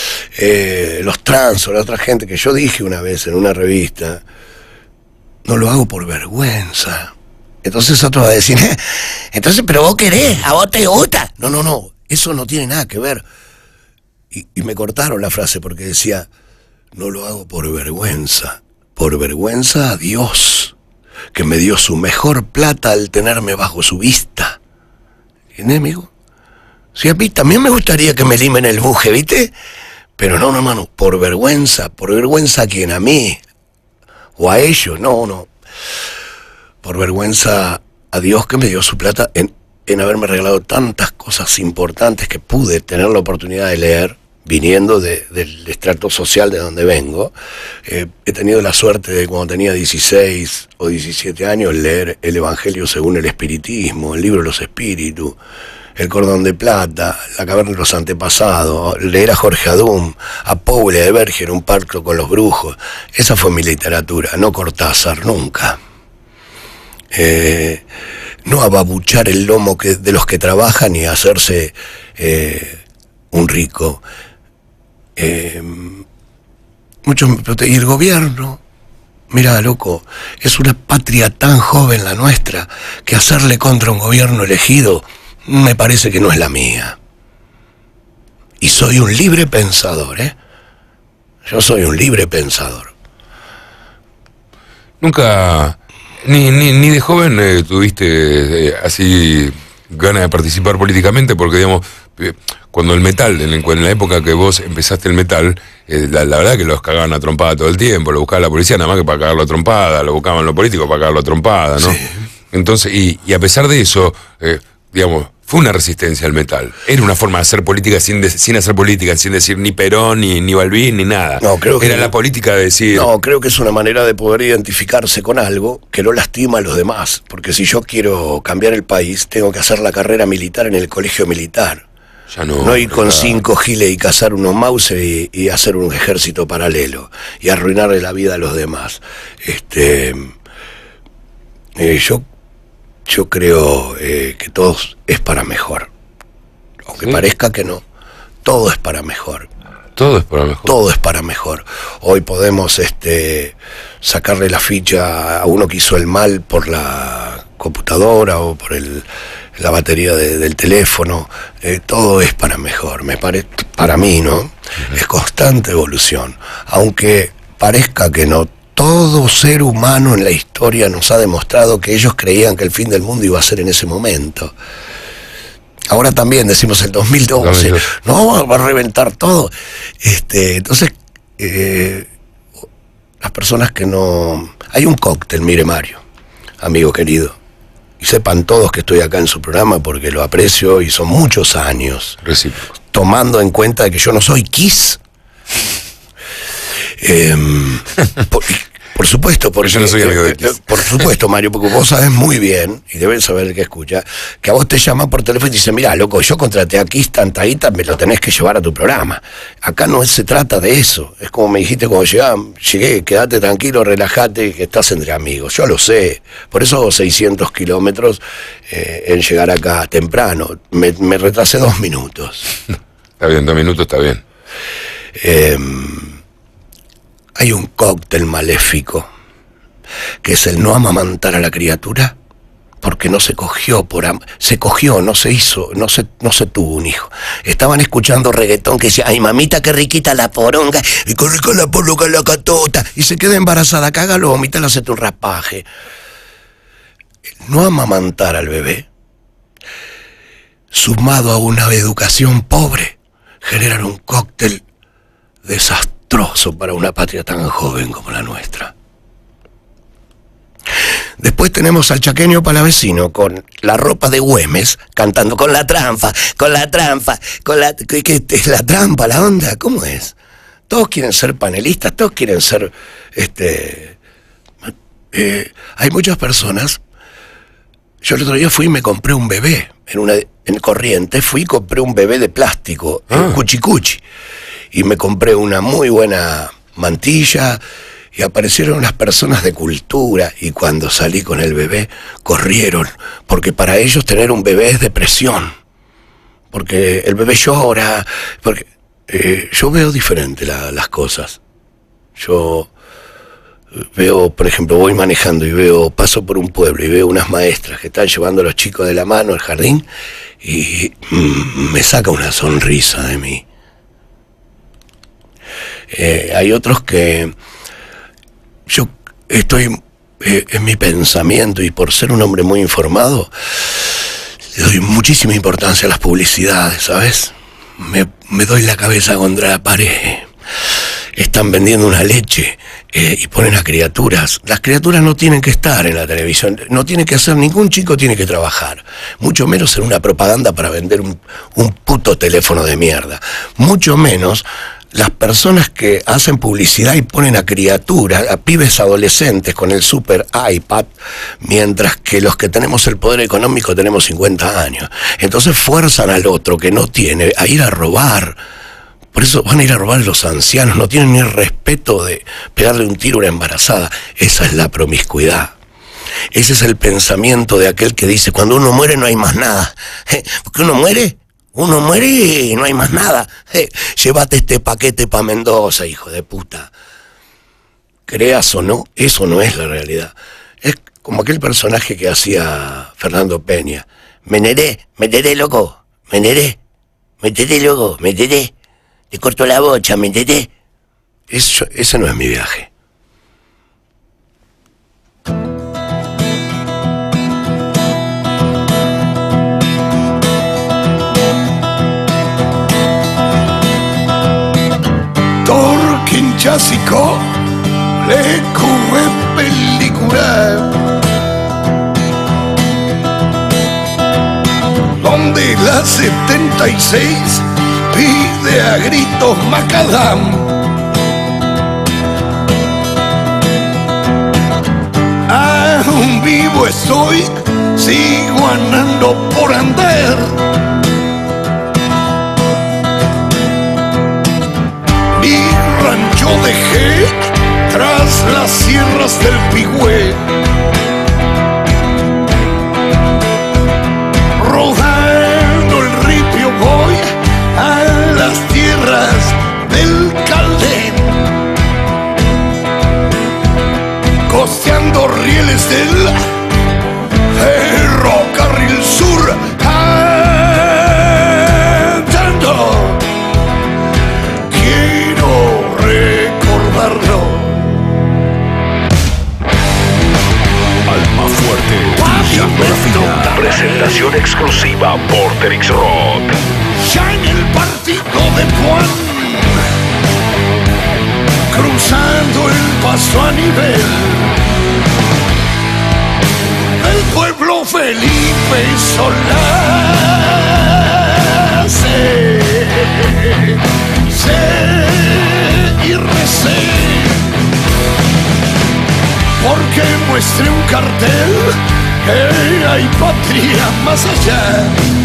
Los trans o la otra gente que yo dije una vez en una revista, no lo hago por vergüenza. Entonces otro va a decir, entonces, pero vos querés, a vos te gusta. No, eso no tiene nada que ver. Y me cortaron la frase porque decía, no lo hago por vergüenza a Dios, que me dio su mejor plata al tenerme bajo su vista. ¿Entiendes, amigo? Sí, a mí también me gustaría que me limen el buje, ¿viste? Pero no, hermano, por vergüenza a quién, a mí, o a ellos, no. Por vergüenza a Dios que me dio su plata en haberme regalado tantas cosas importantes que pude tener la oportunidad de leer, viniendo del estrato social de donde vengo. He tenido la suerte de cuando tenía 16 o 17 años leer el Evangelio según el Espiritismo, el libro de los Espíritus, el Cordón de Plata, la Caverna de los Antepasados, leer a Jorge Adum, a Paula de Berger, Un pacto con los brujos. Esa fue mi literatura, no Cortázar, nunca. No ababuchar el lomo de los que trabajan y hacerse un rico. Muchos me preguntan, ¿y el gobierno? Mira, loco, es una patria tan joven la nuestra que hacerle contra un gobierno elegido me parece que no es la mía. Y soy un libre pensador, Yo soy un libre pensador. Nunca... Ni de joven tuviste así ganas de participar políticamente, porque digamos, cuando el metal, en la época que vos empezaste el metal, la verdad que los cagaban a trompada todo el tiempo, lo buscaba la policía nada más que para cagarlo a trompada, lo buscaban los políticos para cagarlo a trompada, ¿no? Sí. Entonces, y a pesar de eso, digamos, fue una resistencia al metal. Era una forma de hacer política sin hacer política, sin decir ni Perón, ni Balbín, ni nada. No, creo que era la política de decir... No, creo que es una manera de poder identificarse con algo que no lastima a los demás. Porque si yo quiero cambiar el país, tengo que hacer la carrera militar en el colegio militar. Ya no ir con 5 giles y cazar unos mauses y hacer un ejército paralelo y arruinarle la vida a los demás. Yo creo que todo es para mejor. Aunque parezca que no, todo es para mejor. Todo es para mejor. Todo es para mejor. Hoy podemos sacarle la ficha a uno que hizo el mal por la computadora o por la batería del teléfono. Todo es para mejor, me parece, para mí, ¿no? Es constante evolución. Aunque parezca que no, todo ser humano en la historia nos ha demostrado que ellos creían que el fin del mundo iba a ser en ese momento. Ahora también decimos el 2012, no, va a reventar todo. Entonces, las personas que no... Hay un cóctel, mire Mario, amigo querido, y sepan todos que estoy acá en su programa porque lo aprecio y son muchos años. Recíproco. Tomando en cuenta que yo no soy Kiss. Por supuesto, porque yo no soy amigo de Kiss. Por supuesto, Mario, porque vos sabés muy bien, y debes saber el que escucha, que a vos te llaman por teléfono y te dicen, mira, loco, yo contraté a Kiss tanta guita, me lo tenés que llevar a tu programa. Acá no se trata de eso. Es como me dijiste cuando llegué, quédate tranquilo, relájate, que estás entre amigos. Yo lo sé. Por eso hago 600 kilómetros en llegar acá temprano. Me retrasé 2 minutos. Está bien, 2 minutos está bien. Hay un cóctel maléfico, que es el no amamantar a la criatura porque no se cogió, se cogió, no se hizo, no se tuvo un hijo. Estaban escuchando reggaetón que decía, ay mamita, qué riquita la poronga, y qué rica la poronga, la catota, y se queda embarazada, cágalo, vomítalo, hacete un raspaje. No amamantar al bebé, sumado a una educación pobre, generan un cóctel desastroso para una patria tan joven como la nuestra. Después tenemos al chaqueño palavecino con la ropa de Güemes cantando con la trampa, ¿qué es la trampa, la onda? ¿Cómo es? Todos quieren ser panelistas, todos quieren ser hay muchas personas. Yo el otro día fui y me compré un bebé en Corrientes, fui y compré un bebé de plástico en Cuchicuchi y me compré una muy buena mantilla. Y aparecieron unas personas de cultura y cuando salí con el bebé corrieron, porque para ellos tener un bebé es depresión, porque el bebé llora, porque yo veo diferente las cosas. Yo veo, por ejemplo, voy manejando y paso por un pueblo y veo unas maestras que están llevando a los chicos de la mano al jardín y me saca una sonrisa de mí. Hay otros que yo estoy en mi pensamiento y por ser un hombre muy informado le doy muchísima importancia a las publicidades, ¿sabes? Me doy la cabeza contra la pared. Están vendiendo una leche y ponen a criaturas. Las criaturas no tienen que estar en la televisión, no tiene que hacer, ningún chico tiene que trabajar, mucho menos en una propaganda para vender un puto teléfono de mierda, mucho menos las personas que hacen publicidad y ponen a criaturas, a pibes adolescentes con el super iPad, mientras que los que tenemos el poder económico tenemos 50 años. Entonces fuerzan al otro que no tiene a ir a robar. Por eso van a ir a robar los ancianos, no tienen ni respeto de pegarle un tiro a una embarazada. Esa es la promiscuidad. Ese es el pensamiento de aquel que dice, cuando uno muere no hay más nada. Porque uno muere y no hay más nada. Llévate este paquete para Mendoza, hijo de puta. Creas o no, eso no es la realidad. Es como aquel personaje que hacía Fernando Peña. Meneré, loco, meneré, loco, meneré. Te corto la bocha, ¿me entendés? Ese no es mi viaje. Torquinchasico le cubre película donde la 76 pide a gritos macadam. Aún vivo estoy, sigo andando por andar. Mi rancho dejé tras las sierras del Pigüé. Rodando el ripio voy a las tierras del Caldén, costeando rieles del ferrocarril sur, cantando, quiero recordarlo. Alma Fuerte, brillando la fina. Presentación exclusiva por Terix Rock. Ya en el partido de Puan, cruzando el paso a nivel, el pueblo Felipe Solá sé y recé, porque muestre un cartel que hay patria más allá.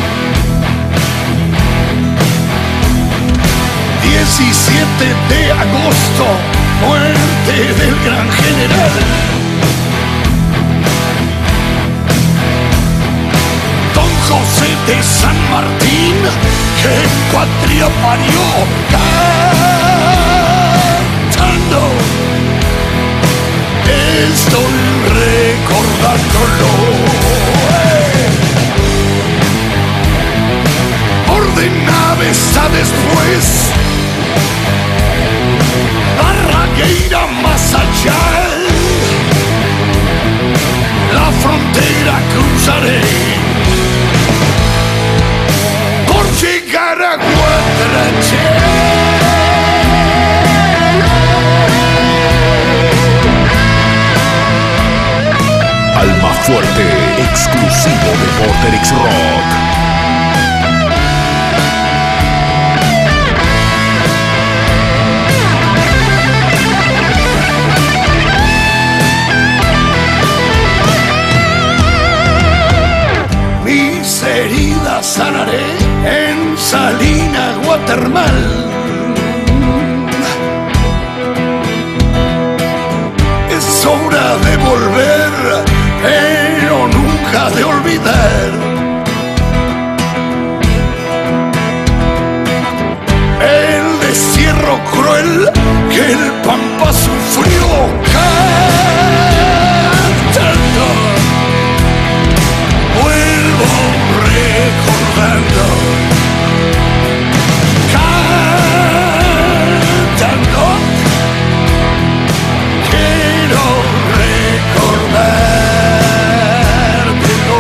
17 de agosto, muerte del gran general. Don José de San Martín, que patria parió, cantando, estoy recordando. recordándolo. Ordena besa después, barra que irá más allá. La frontera cruzaré por llegar a Guatraché. Alma Fuerte, exclusivo de Vorterix Rock. Mis heridas sanaré en salina guatermal. Es hora de volver, pero nunca de olvidar. El destierro cruel que el Pampa sufrió cantando. Vuelvo recordando, cantando. Quiero recordártelo.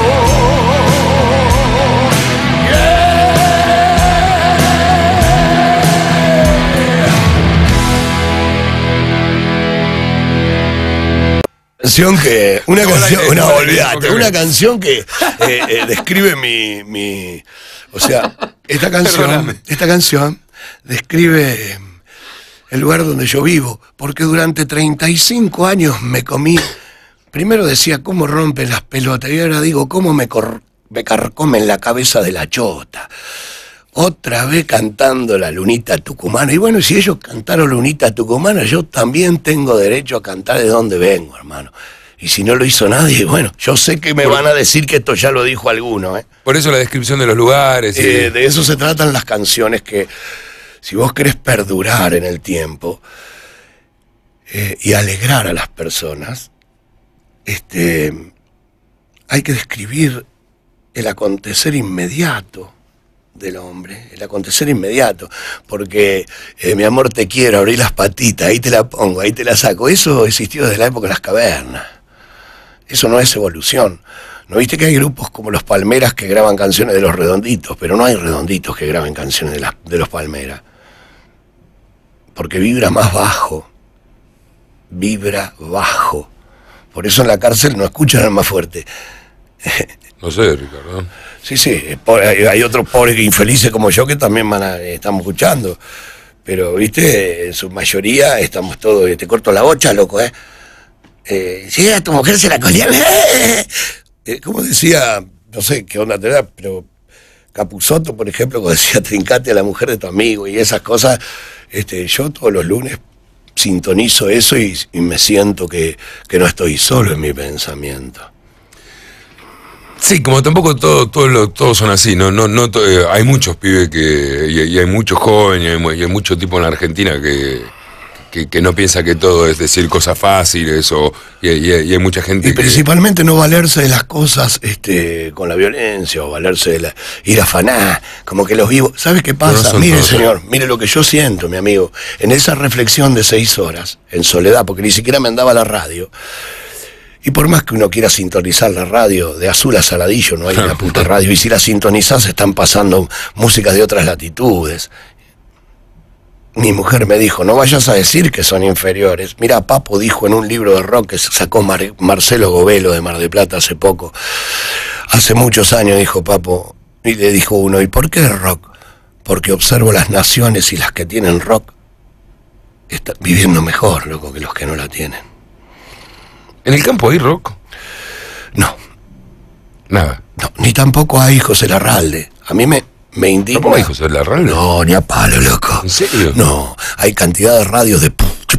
Canción que una canción no, no, no, olvídate, no, una canción que describe mi o sea, esta canción describe el lugar donde yo vivo, porque durante 35 años me comí, primero decía cómo rompen las pelotas y ahora digo cómo me carcomen la cabeza de la chota. Otra vez cantando la lunita tucumana. Y bueno, si ellos cantaron lunita tucumana, yo también tengo derecho a cantar de donde vengo, hermano. Y si no lo hizo nadie, bueno, yo sé que me van a decir que esto ya lo dijo alguno, ¿eh? Por eso la descripción de los lugares. De eso se tratan las canciones, que si vos querés perdurar en el tiempo y alegrar a las personas, hay que describir el acontecer inmediato del hombre, el acontecer inmediato, porque mi amor te quiero, abrí las patitas, ahí te la pongo, ahí te la saco. Eso existió desde la época de las cavernas. Eso no es evolución. ¿No viste que hay grupos como los Palmeras que graban canciones de los Redonditos? Pero no hay Redonditos que graben canciones de los Palmeras, porque vibra más bajo, vibra bajo. Por eso en la cárcel no escuchan Alma Fuerte. No sé, Ricardo. Sí, hay otros pobres infelices como yo que también estamos escuchando. Pero, viste, en su mayoría estamos todos, te corto la bocha, loco, sí, a tu mujer se la colía. Como decía, no sé qué onda te da, pero Capusotto, por ejemplo, como decía, trincate a la mujer de tu amigo y esas cosas, yo todos los lunes sintonizo eso y me siento que no estoy solo en mi pensamiento. Sí, como tampoco todos son así, hay muchos pibes y hay muchos jóvenes y hay mucho tipo en la Argentina que no piensa que todo es decir cosas fáciles y hay mucha gente y principalmente no valerse de las cosas con la violencia o valerse de ir a afanar, como que los vivos. ¿Sabes qué pasa? No mire, señor, mire lo que yo siento, mi amigo, en esa reflexión de 6 horas, en soledad, porque ni siquiera me andaba la radio. Y por más que uno quiera sintonizar la radio, de Azul a Saladillo no hay una puta radio. Y si la sintonizás están pasando músicas de otras latitudes. Mi mujer me dijo, no vayas a decir que son inferiores. Mira, Papo dijo en un libro de rock que sacó Marcelo Govelo de Mar del Plata hace poco. Hace muchos años, dijo Papo, y le dijo uno, ¿y por qué rock? Porque observo las naciones y las que tienen rock están viviendo mejor, loco, que los que no la tienen. ¿En el campo hay rock? No. Nada. No, ni tampoco hay José Larralde. A mí me indigna. ¿Cómo hay José Larralde? No, ni a palo, loco. ¿En serio? No, hay cantidad de radios de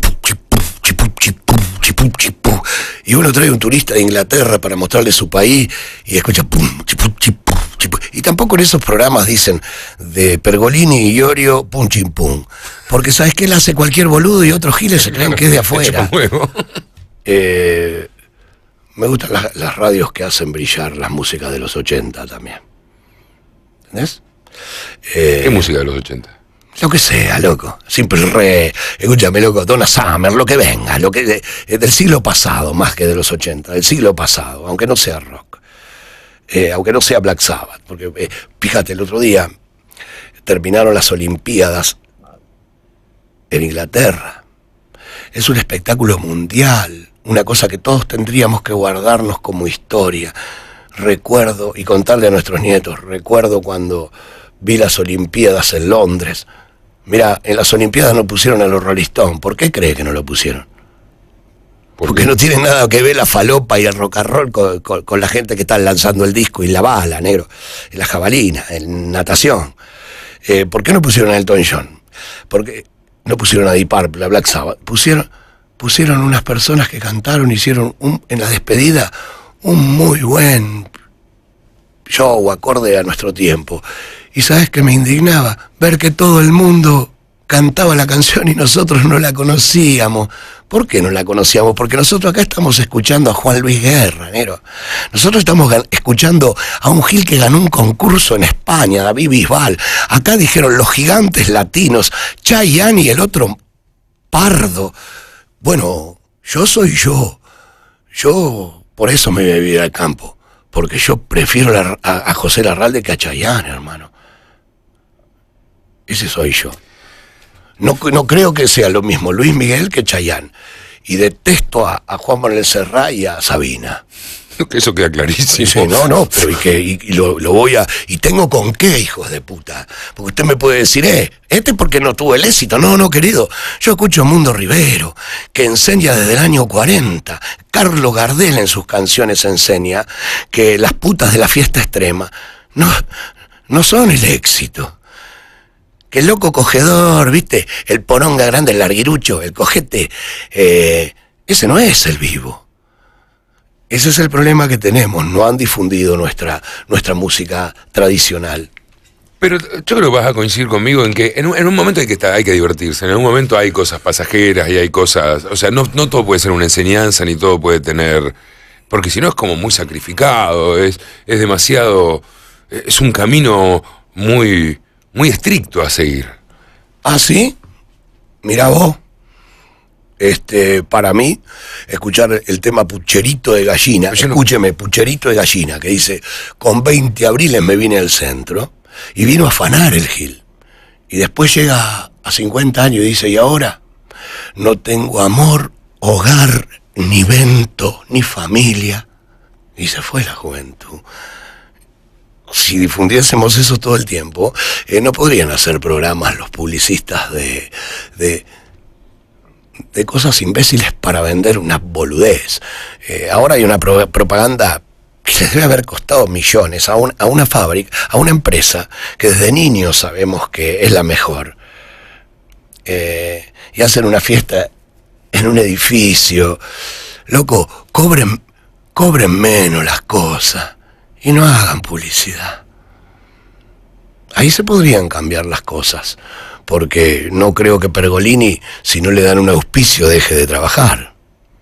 y uno trae un turista de Inglaterra para mostrarle su país y escucha pum, chipum, chipum, chipum. Y tampoco en esos programas dicen de Pergolini y Iorio pum chim pum. Porque sabes que él hace cualquier boludo y otros giles se creen que es de afuera. Me gustan las radios que hacen brillar las músicas de los 80 también. ¿Entendés? ¿Qué música de los 80? Lo que sea, loco. Simple Red, escúchame, loco, Donna Summer, lo que venga, lo que del siglo pasado, más que de los 80, del siglo pasado, aunque no sea rock. Aunque no sea Black Sabbath. Porque, fíjate, el otro día terminaron las Olimpiadas en Inglaterra. Es un espectáculo mundial, una cosa que todos tendríamos que guardarnos como historia. Recuerdo, y contarle a nuestros nietos, recuerdo cuando vi las Olimpiadas en Londres. Mira, en las Olimpiadas no pusieron a los Rolling Stones. ¿Por qué cree que no lo pusieron? Porque no tiene nada que ver la falopa y el rock and roll con la gente que está lanzando el disco y la bala, negro, en la jabalina, en natación. ¿Por qué no pusieron a Elton John? Porque no pusieron a Deep Purple, a Black Sabbath. Pusieron unas personas que cantaron, hicieron en la despedida un muy buen show acorde a nuestro tiempo. Y ¿sabes qué me indignaba? Ver que todo el mundo cantaba la canción y nosotros no la conocíamos. ¿Por qué no la conocíamos? Porque nosotros acá estamos escuchando a Juan Luis Guerra, negro. Nosotros estamos escuchando a un Gil que ganó un concurso en España, David Bisbal. Acá dijeron los gigantes latinos, Chayanne y el otro Pardo. Bueno, yo soy yo. Yo por eso me voy a vivir al campo. Porque yo prefiero a José Larralde que a Chayanne, hermano. Ese soy yo. No creo que sea lo mismo Luis Miguel que Chayanne. Y detesto a Juan Manuel Serrat y a Sabina. Que eso queda clarísimo. Sí, no, pero lo voy a... Y tengo con qué, hijos de puta. Porque usted me puede decir, porque no tuvo el éxito. No, querido. Yo escucho a Mundo Rivero, que enseña desde el año 40. Carlos Gardel en sus canciones enseña que las putas de la fiesta extrema no son el éxito. Que el loco cogedor, ¿viste? El poronga grande, el larguirucho, el cojete, ese no es el vivo. Ese es el problema que tenemos, no han difundido nuestra música tradicional. Pero yo creo que vas a coincidir conmigo en que en un momento hay que divertirse, en un momento hay cosas pasajeras y hay cosas, o sea, no todo puede ser una enseñanza ni todo puede tener, porque si no es como muy sacrificado, es demasiado, es un camino muy estricto a seguir. ¿Ah, sí? Mirá vos. Para mí, escuchar el tema Pucherito de Gallina, escúcheme, Pucherito de Gallina, que dice, con 20 abriles me vine al centro, y vino a afanar el Gil. Y después llega a 50 años y dice, y ahora, no tengo amor, hogar, ni vento, ni familia. Y se fue la juventud. Si difundiésemos eso todo el tiempo, no podrían hacer programas los publicistas de cosas imbéciles para vender una boludez. Ahora hay una propaganda que les debe haber costado millones a una fábrica, a una empresa que desde niños sabemos que es la mejor. Y hacen una fiesta en un edificio. Loco, cobren menos las cosas y no hagan publicidad. Ahí se podrían cambiar las cosas. Porque no creo que Pergolini, si no le dan un auspicio, deje de trabajar.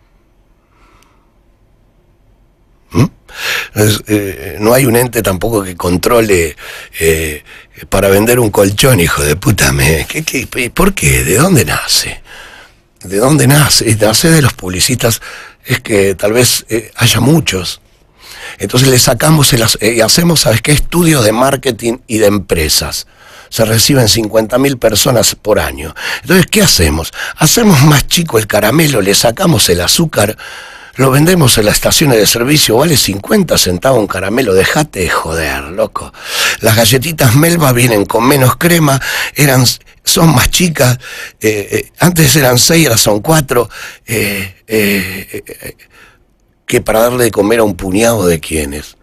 No hay un ente tampoco que controle para vender un colchón, hijo de puta. ¿Por qué? ¿De dónde nace? ¿De dónde nace? Y nace de los publicistas, es que tal vez haya muchos. Entonces le sacamos y hacemos, ¿sabes qué? Estudios de marketing y de empresas. Se reciben 50.000 personas por año. Entonces, ¿qué hacemos? Hacemos más chico el caramelo, le sacamos el azúcar, lo vendemos en las estaciones de servicio, vale 50 centavos un caramelo, dejate de joder, loco. Las galletitas Melba vienen con menos crema, son más chicas, antes eran 6, ahora son 4, que para darle de comer a un puñado de quienes.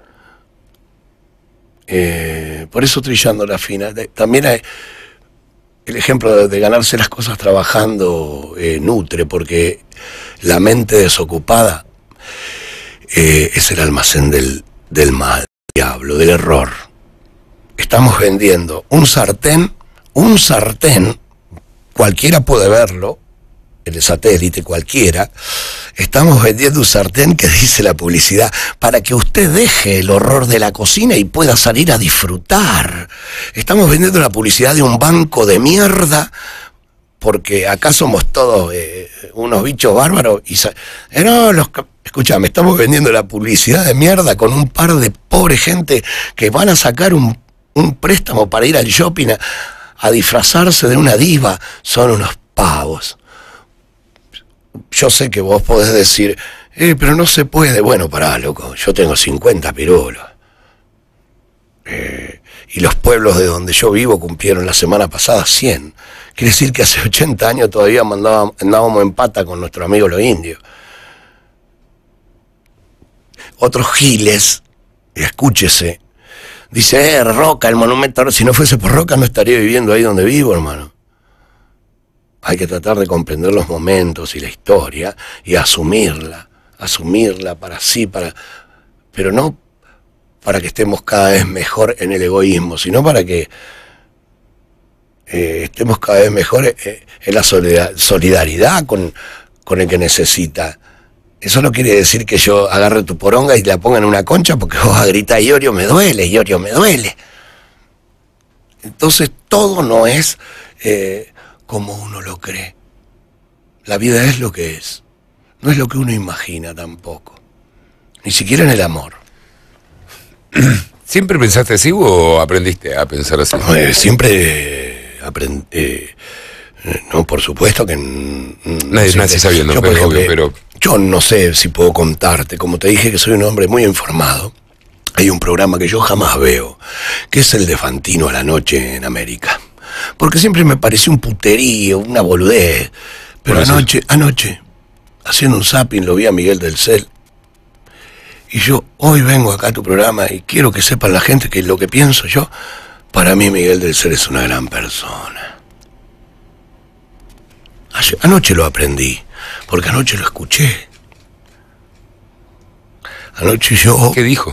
Por eso Trillando la Fina. También hay el ejemplo de ganarse las cosas trabajando nutre, porque la mente desocupada es el almacén del mal, del diablo, del error. Estamos vendiendo un sartén, cualquiera puede verlo, el satélite cualquiera, estamos vendiendo un sartén que dice la publicidad, para que usted deje el horror de la cocina y pueda salir a disfrutar. Estamos vendiendo la publicidad de un banco de mierda, porque acá somos todos unos bichos bárbaros. Escúchame, estamos vendiendo la publicidad de mierda con un par de pobre gente que van a sacar un préstamo para ir al shopping a disfrazarse de una diva. Son unos pavos. Yo sé que vos podés decir, pero no se puede. Bueno, pará, loco, yo tengo 50 pirulos. Y los pueblos de donde yo vivo cumplieron la semana pasada 100. Quiere decir que hace 80 años todavía andábamos en pata con nuestros amigos los indios. Otros giles, escúchese, dice, Roca, el monumento, si no fuese por Roca no estaría viviendo ahí donde vivo, hermano. Hay que tratar de comprender los momentos y la historia y asumirla pero no para que estemos cada vez mejor en el egoísmo, sino para que estemos cada vez mejor en la solidaridad con el que necesita. Eso no quiere decir que yo agarre tu poronga y la ponga en una concha porque vos vas a gritar, Iorio me duele. Entonces todo no es como uno lo cree. La vida es lo que es. No es lo que uno imagina tampoco. Ni siquiera en el amor. ¿Siempre pensaste así o aprendiste a pensar así? Siempre aprendí. No, por supuesto que... Nadie nace sabiendo, yo, pero, ejemplo, obvio, pero... Yo no sé si puedo contarte. Como te dije que soy un hombre muy informado, hay un programa que yo jamás veo, que es el de Fantino a la noche en América. Porque siempre me pareció un puterío, una boludez. Pero anoche, haciendo un zapping, lo vi a Miguel del Cel. Y yo hoy vengo acá a tu programa y quiero que sepan la gente que lo que pienso yo, para mí Miguel del Cel es una gran persona. Anoche lo aprendí, porque anoche lo escuché. Anoche yo... ¿Qué dijo?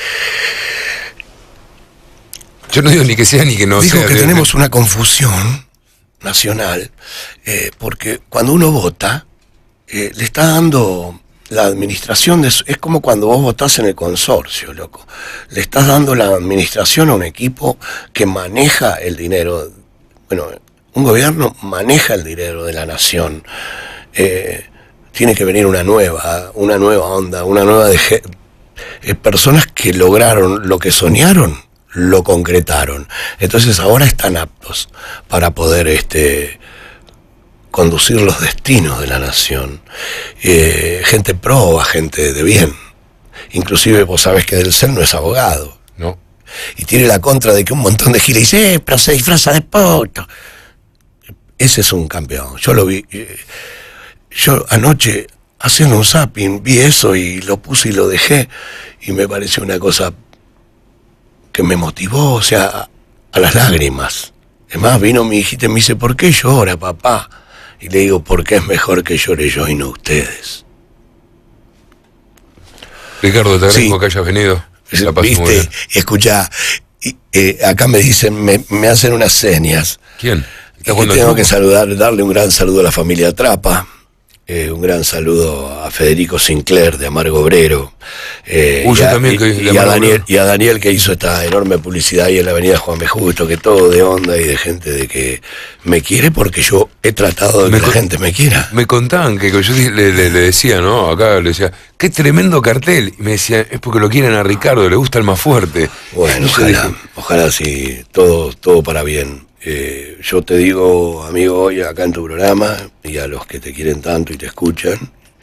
Yo no digo ni que sea ni que no sea. Digo que tenemos una confusión nacional, porque cuando uno vota, le está dando la administración es como cuando vos votás en el consorcio, loco. Le estás dando la administración a un equipo que maneja el dinero. Bueno, un gobierno maneja el dinero de la nación. Tiene que venir una nueva onda, una nueva de personas que lograron lo que soñaron, lo concretaron. Entonces ahora están aptos para poder conducir los destinos de la nación. Gente proba, gente de bien. Inclusive vos sabés que Del Cel no es abogado. No. Y tiene la contra de que un montón de giles dice, pero se disfraza de puto. Ese es un campeón. Yo lo vi. Yo anoche, haciendo un zapping, vi eso y lo puse y lo dejé. Y me pareció una cosa que me motivó, o sea, a las lágrimas. Es más, vino mi hijita y me dice, ¿por qué llora, papá? Y le digo, porque es mejor que llore yo y no ustedes. Ricardo, te agradezco que hayas venido. La paso muy bien. Y escuchá, acá me dicen, me hacen unas señas. ¿Quién? Y tengo que darle un gran saludo a la familia Trapa. Un gran saludo a Federico Sinclair de Amargo Obrero, y a Daniel que hizo esta enorme publicidad ahí en la avenida Juan B. Justo, que todo de onda y de gente de que me quiere porque yo he tratado de que la gente me quiera. Me contaban que yo le decía, ¿no? Acá le decía, qué tremendo cartel. Y me decía, es porque lo quieren a Ricardo, le gusta el más fuerte. Bueno, ojalá sí, todo para bien. Yo te digo, amigo, hoy acá en tu programa, y a los que te quieren tanto y te escuchan,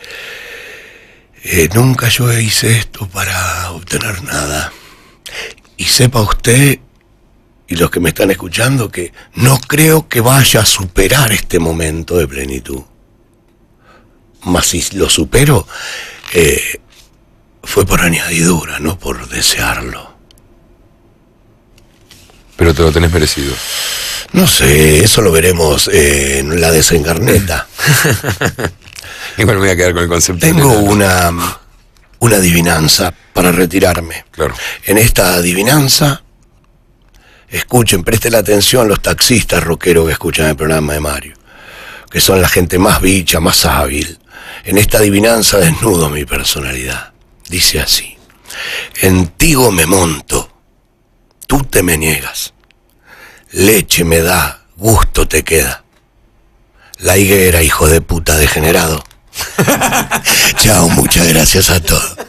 nunca yo hice esto para obtener nada. Y sepa usted, y los que me están escuchando, que no creo que vaya a superar este momento de plenitud. Mas si lo supero, fue por añadidura, no por desearlo. Pero te lo tenés merecido. No sé, eso lo veremos en la desencarneta. Igual me voy a quedar con el concepto. Tengo una adivinanza para retirarme. Claro. En esta adivinanza, escuchen, presten la atención los taxistas rockeros que escuchan el programa de Mario. que son la gente más bicha, más hábil. En esta adivinanza desnudo mi personalidad. Dice así: en tigo me monto, tú te me niegas, leche me da, gusto te queda. La higuera, hijo de puta degenerado. Chao, muchas gracias a todos.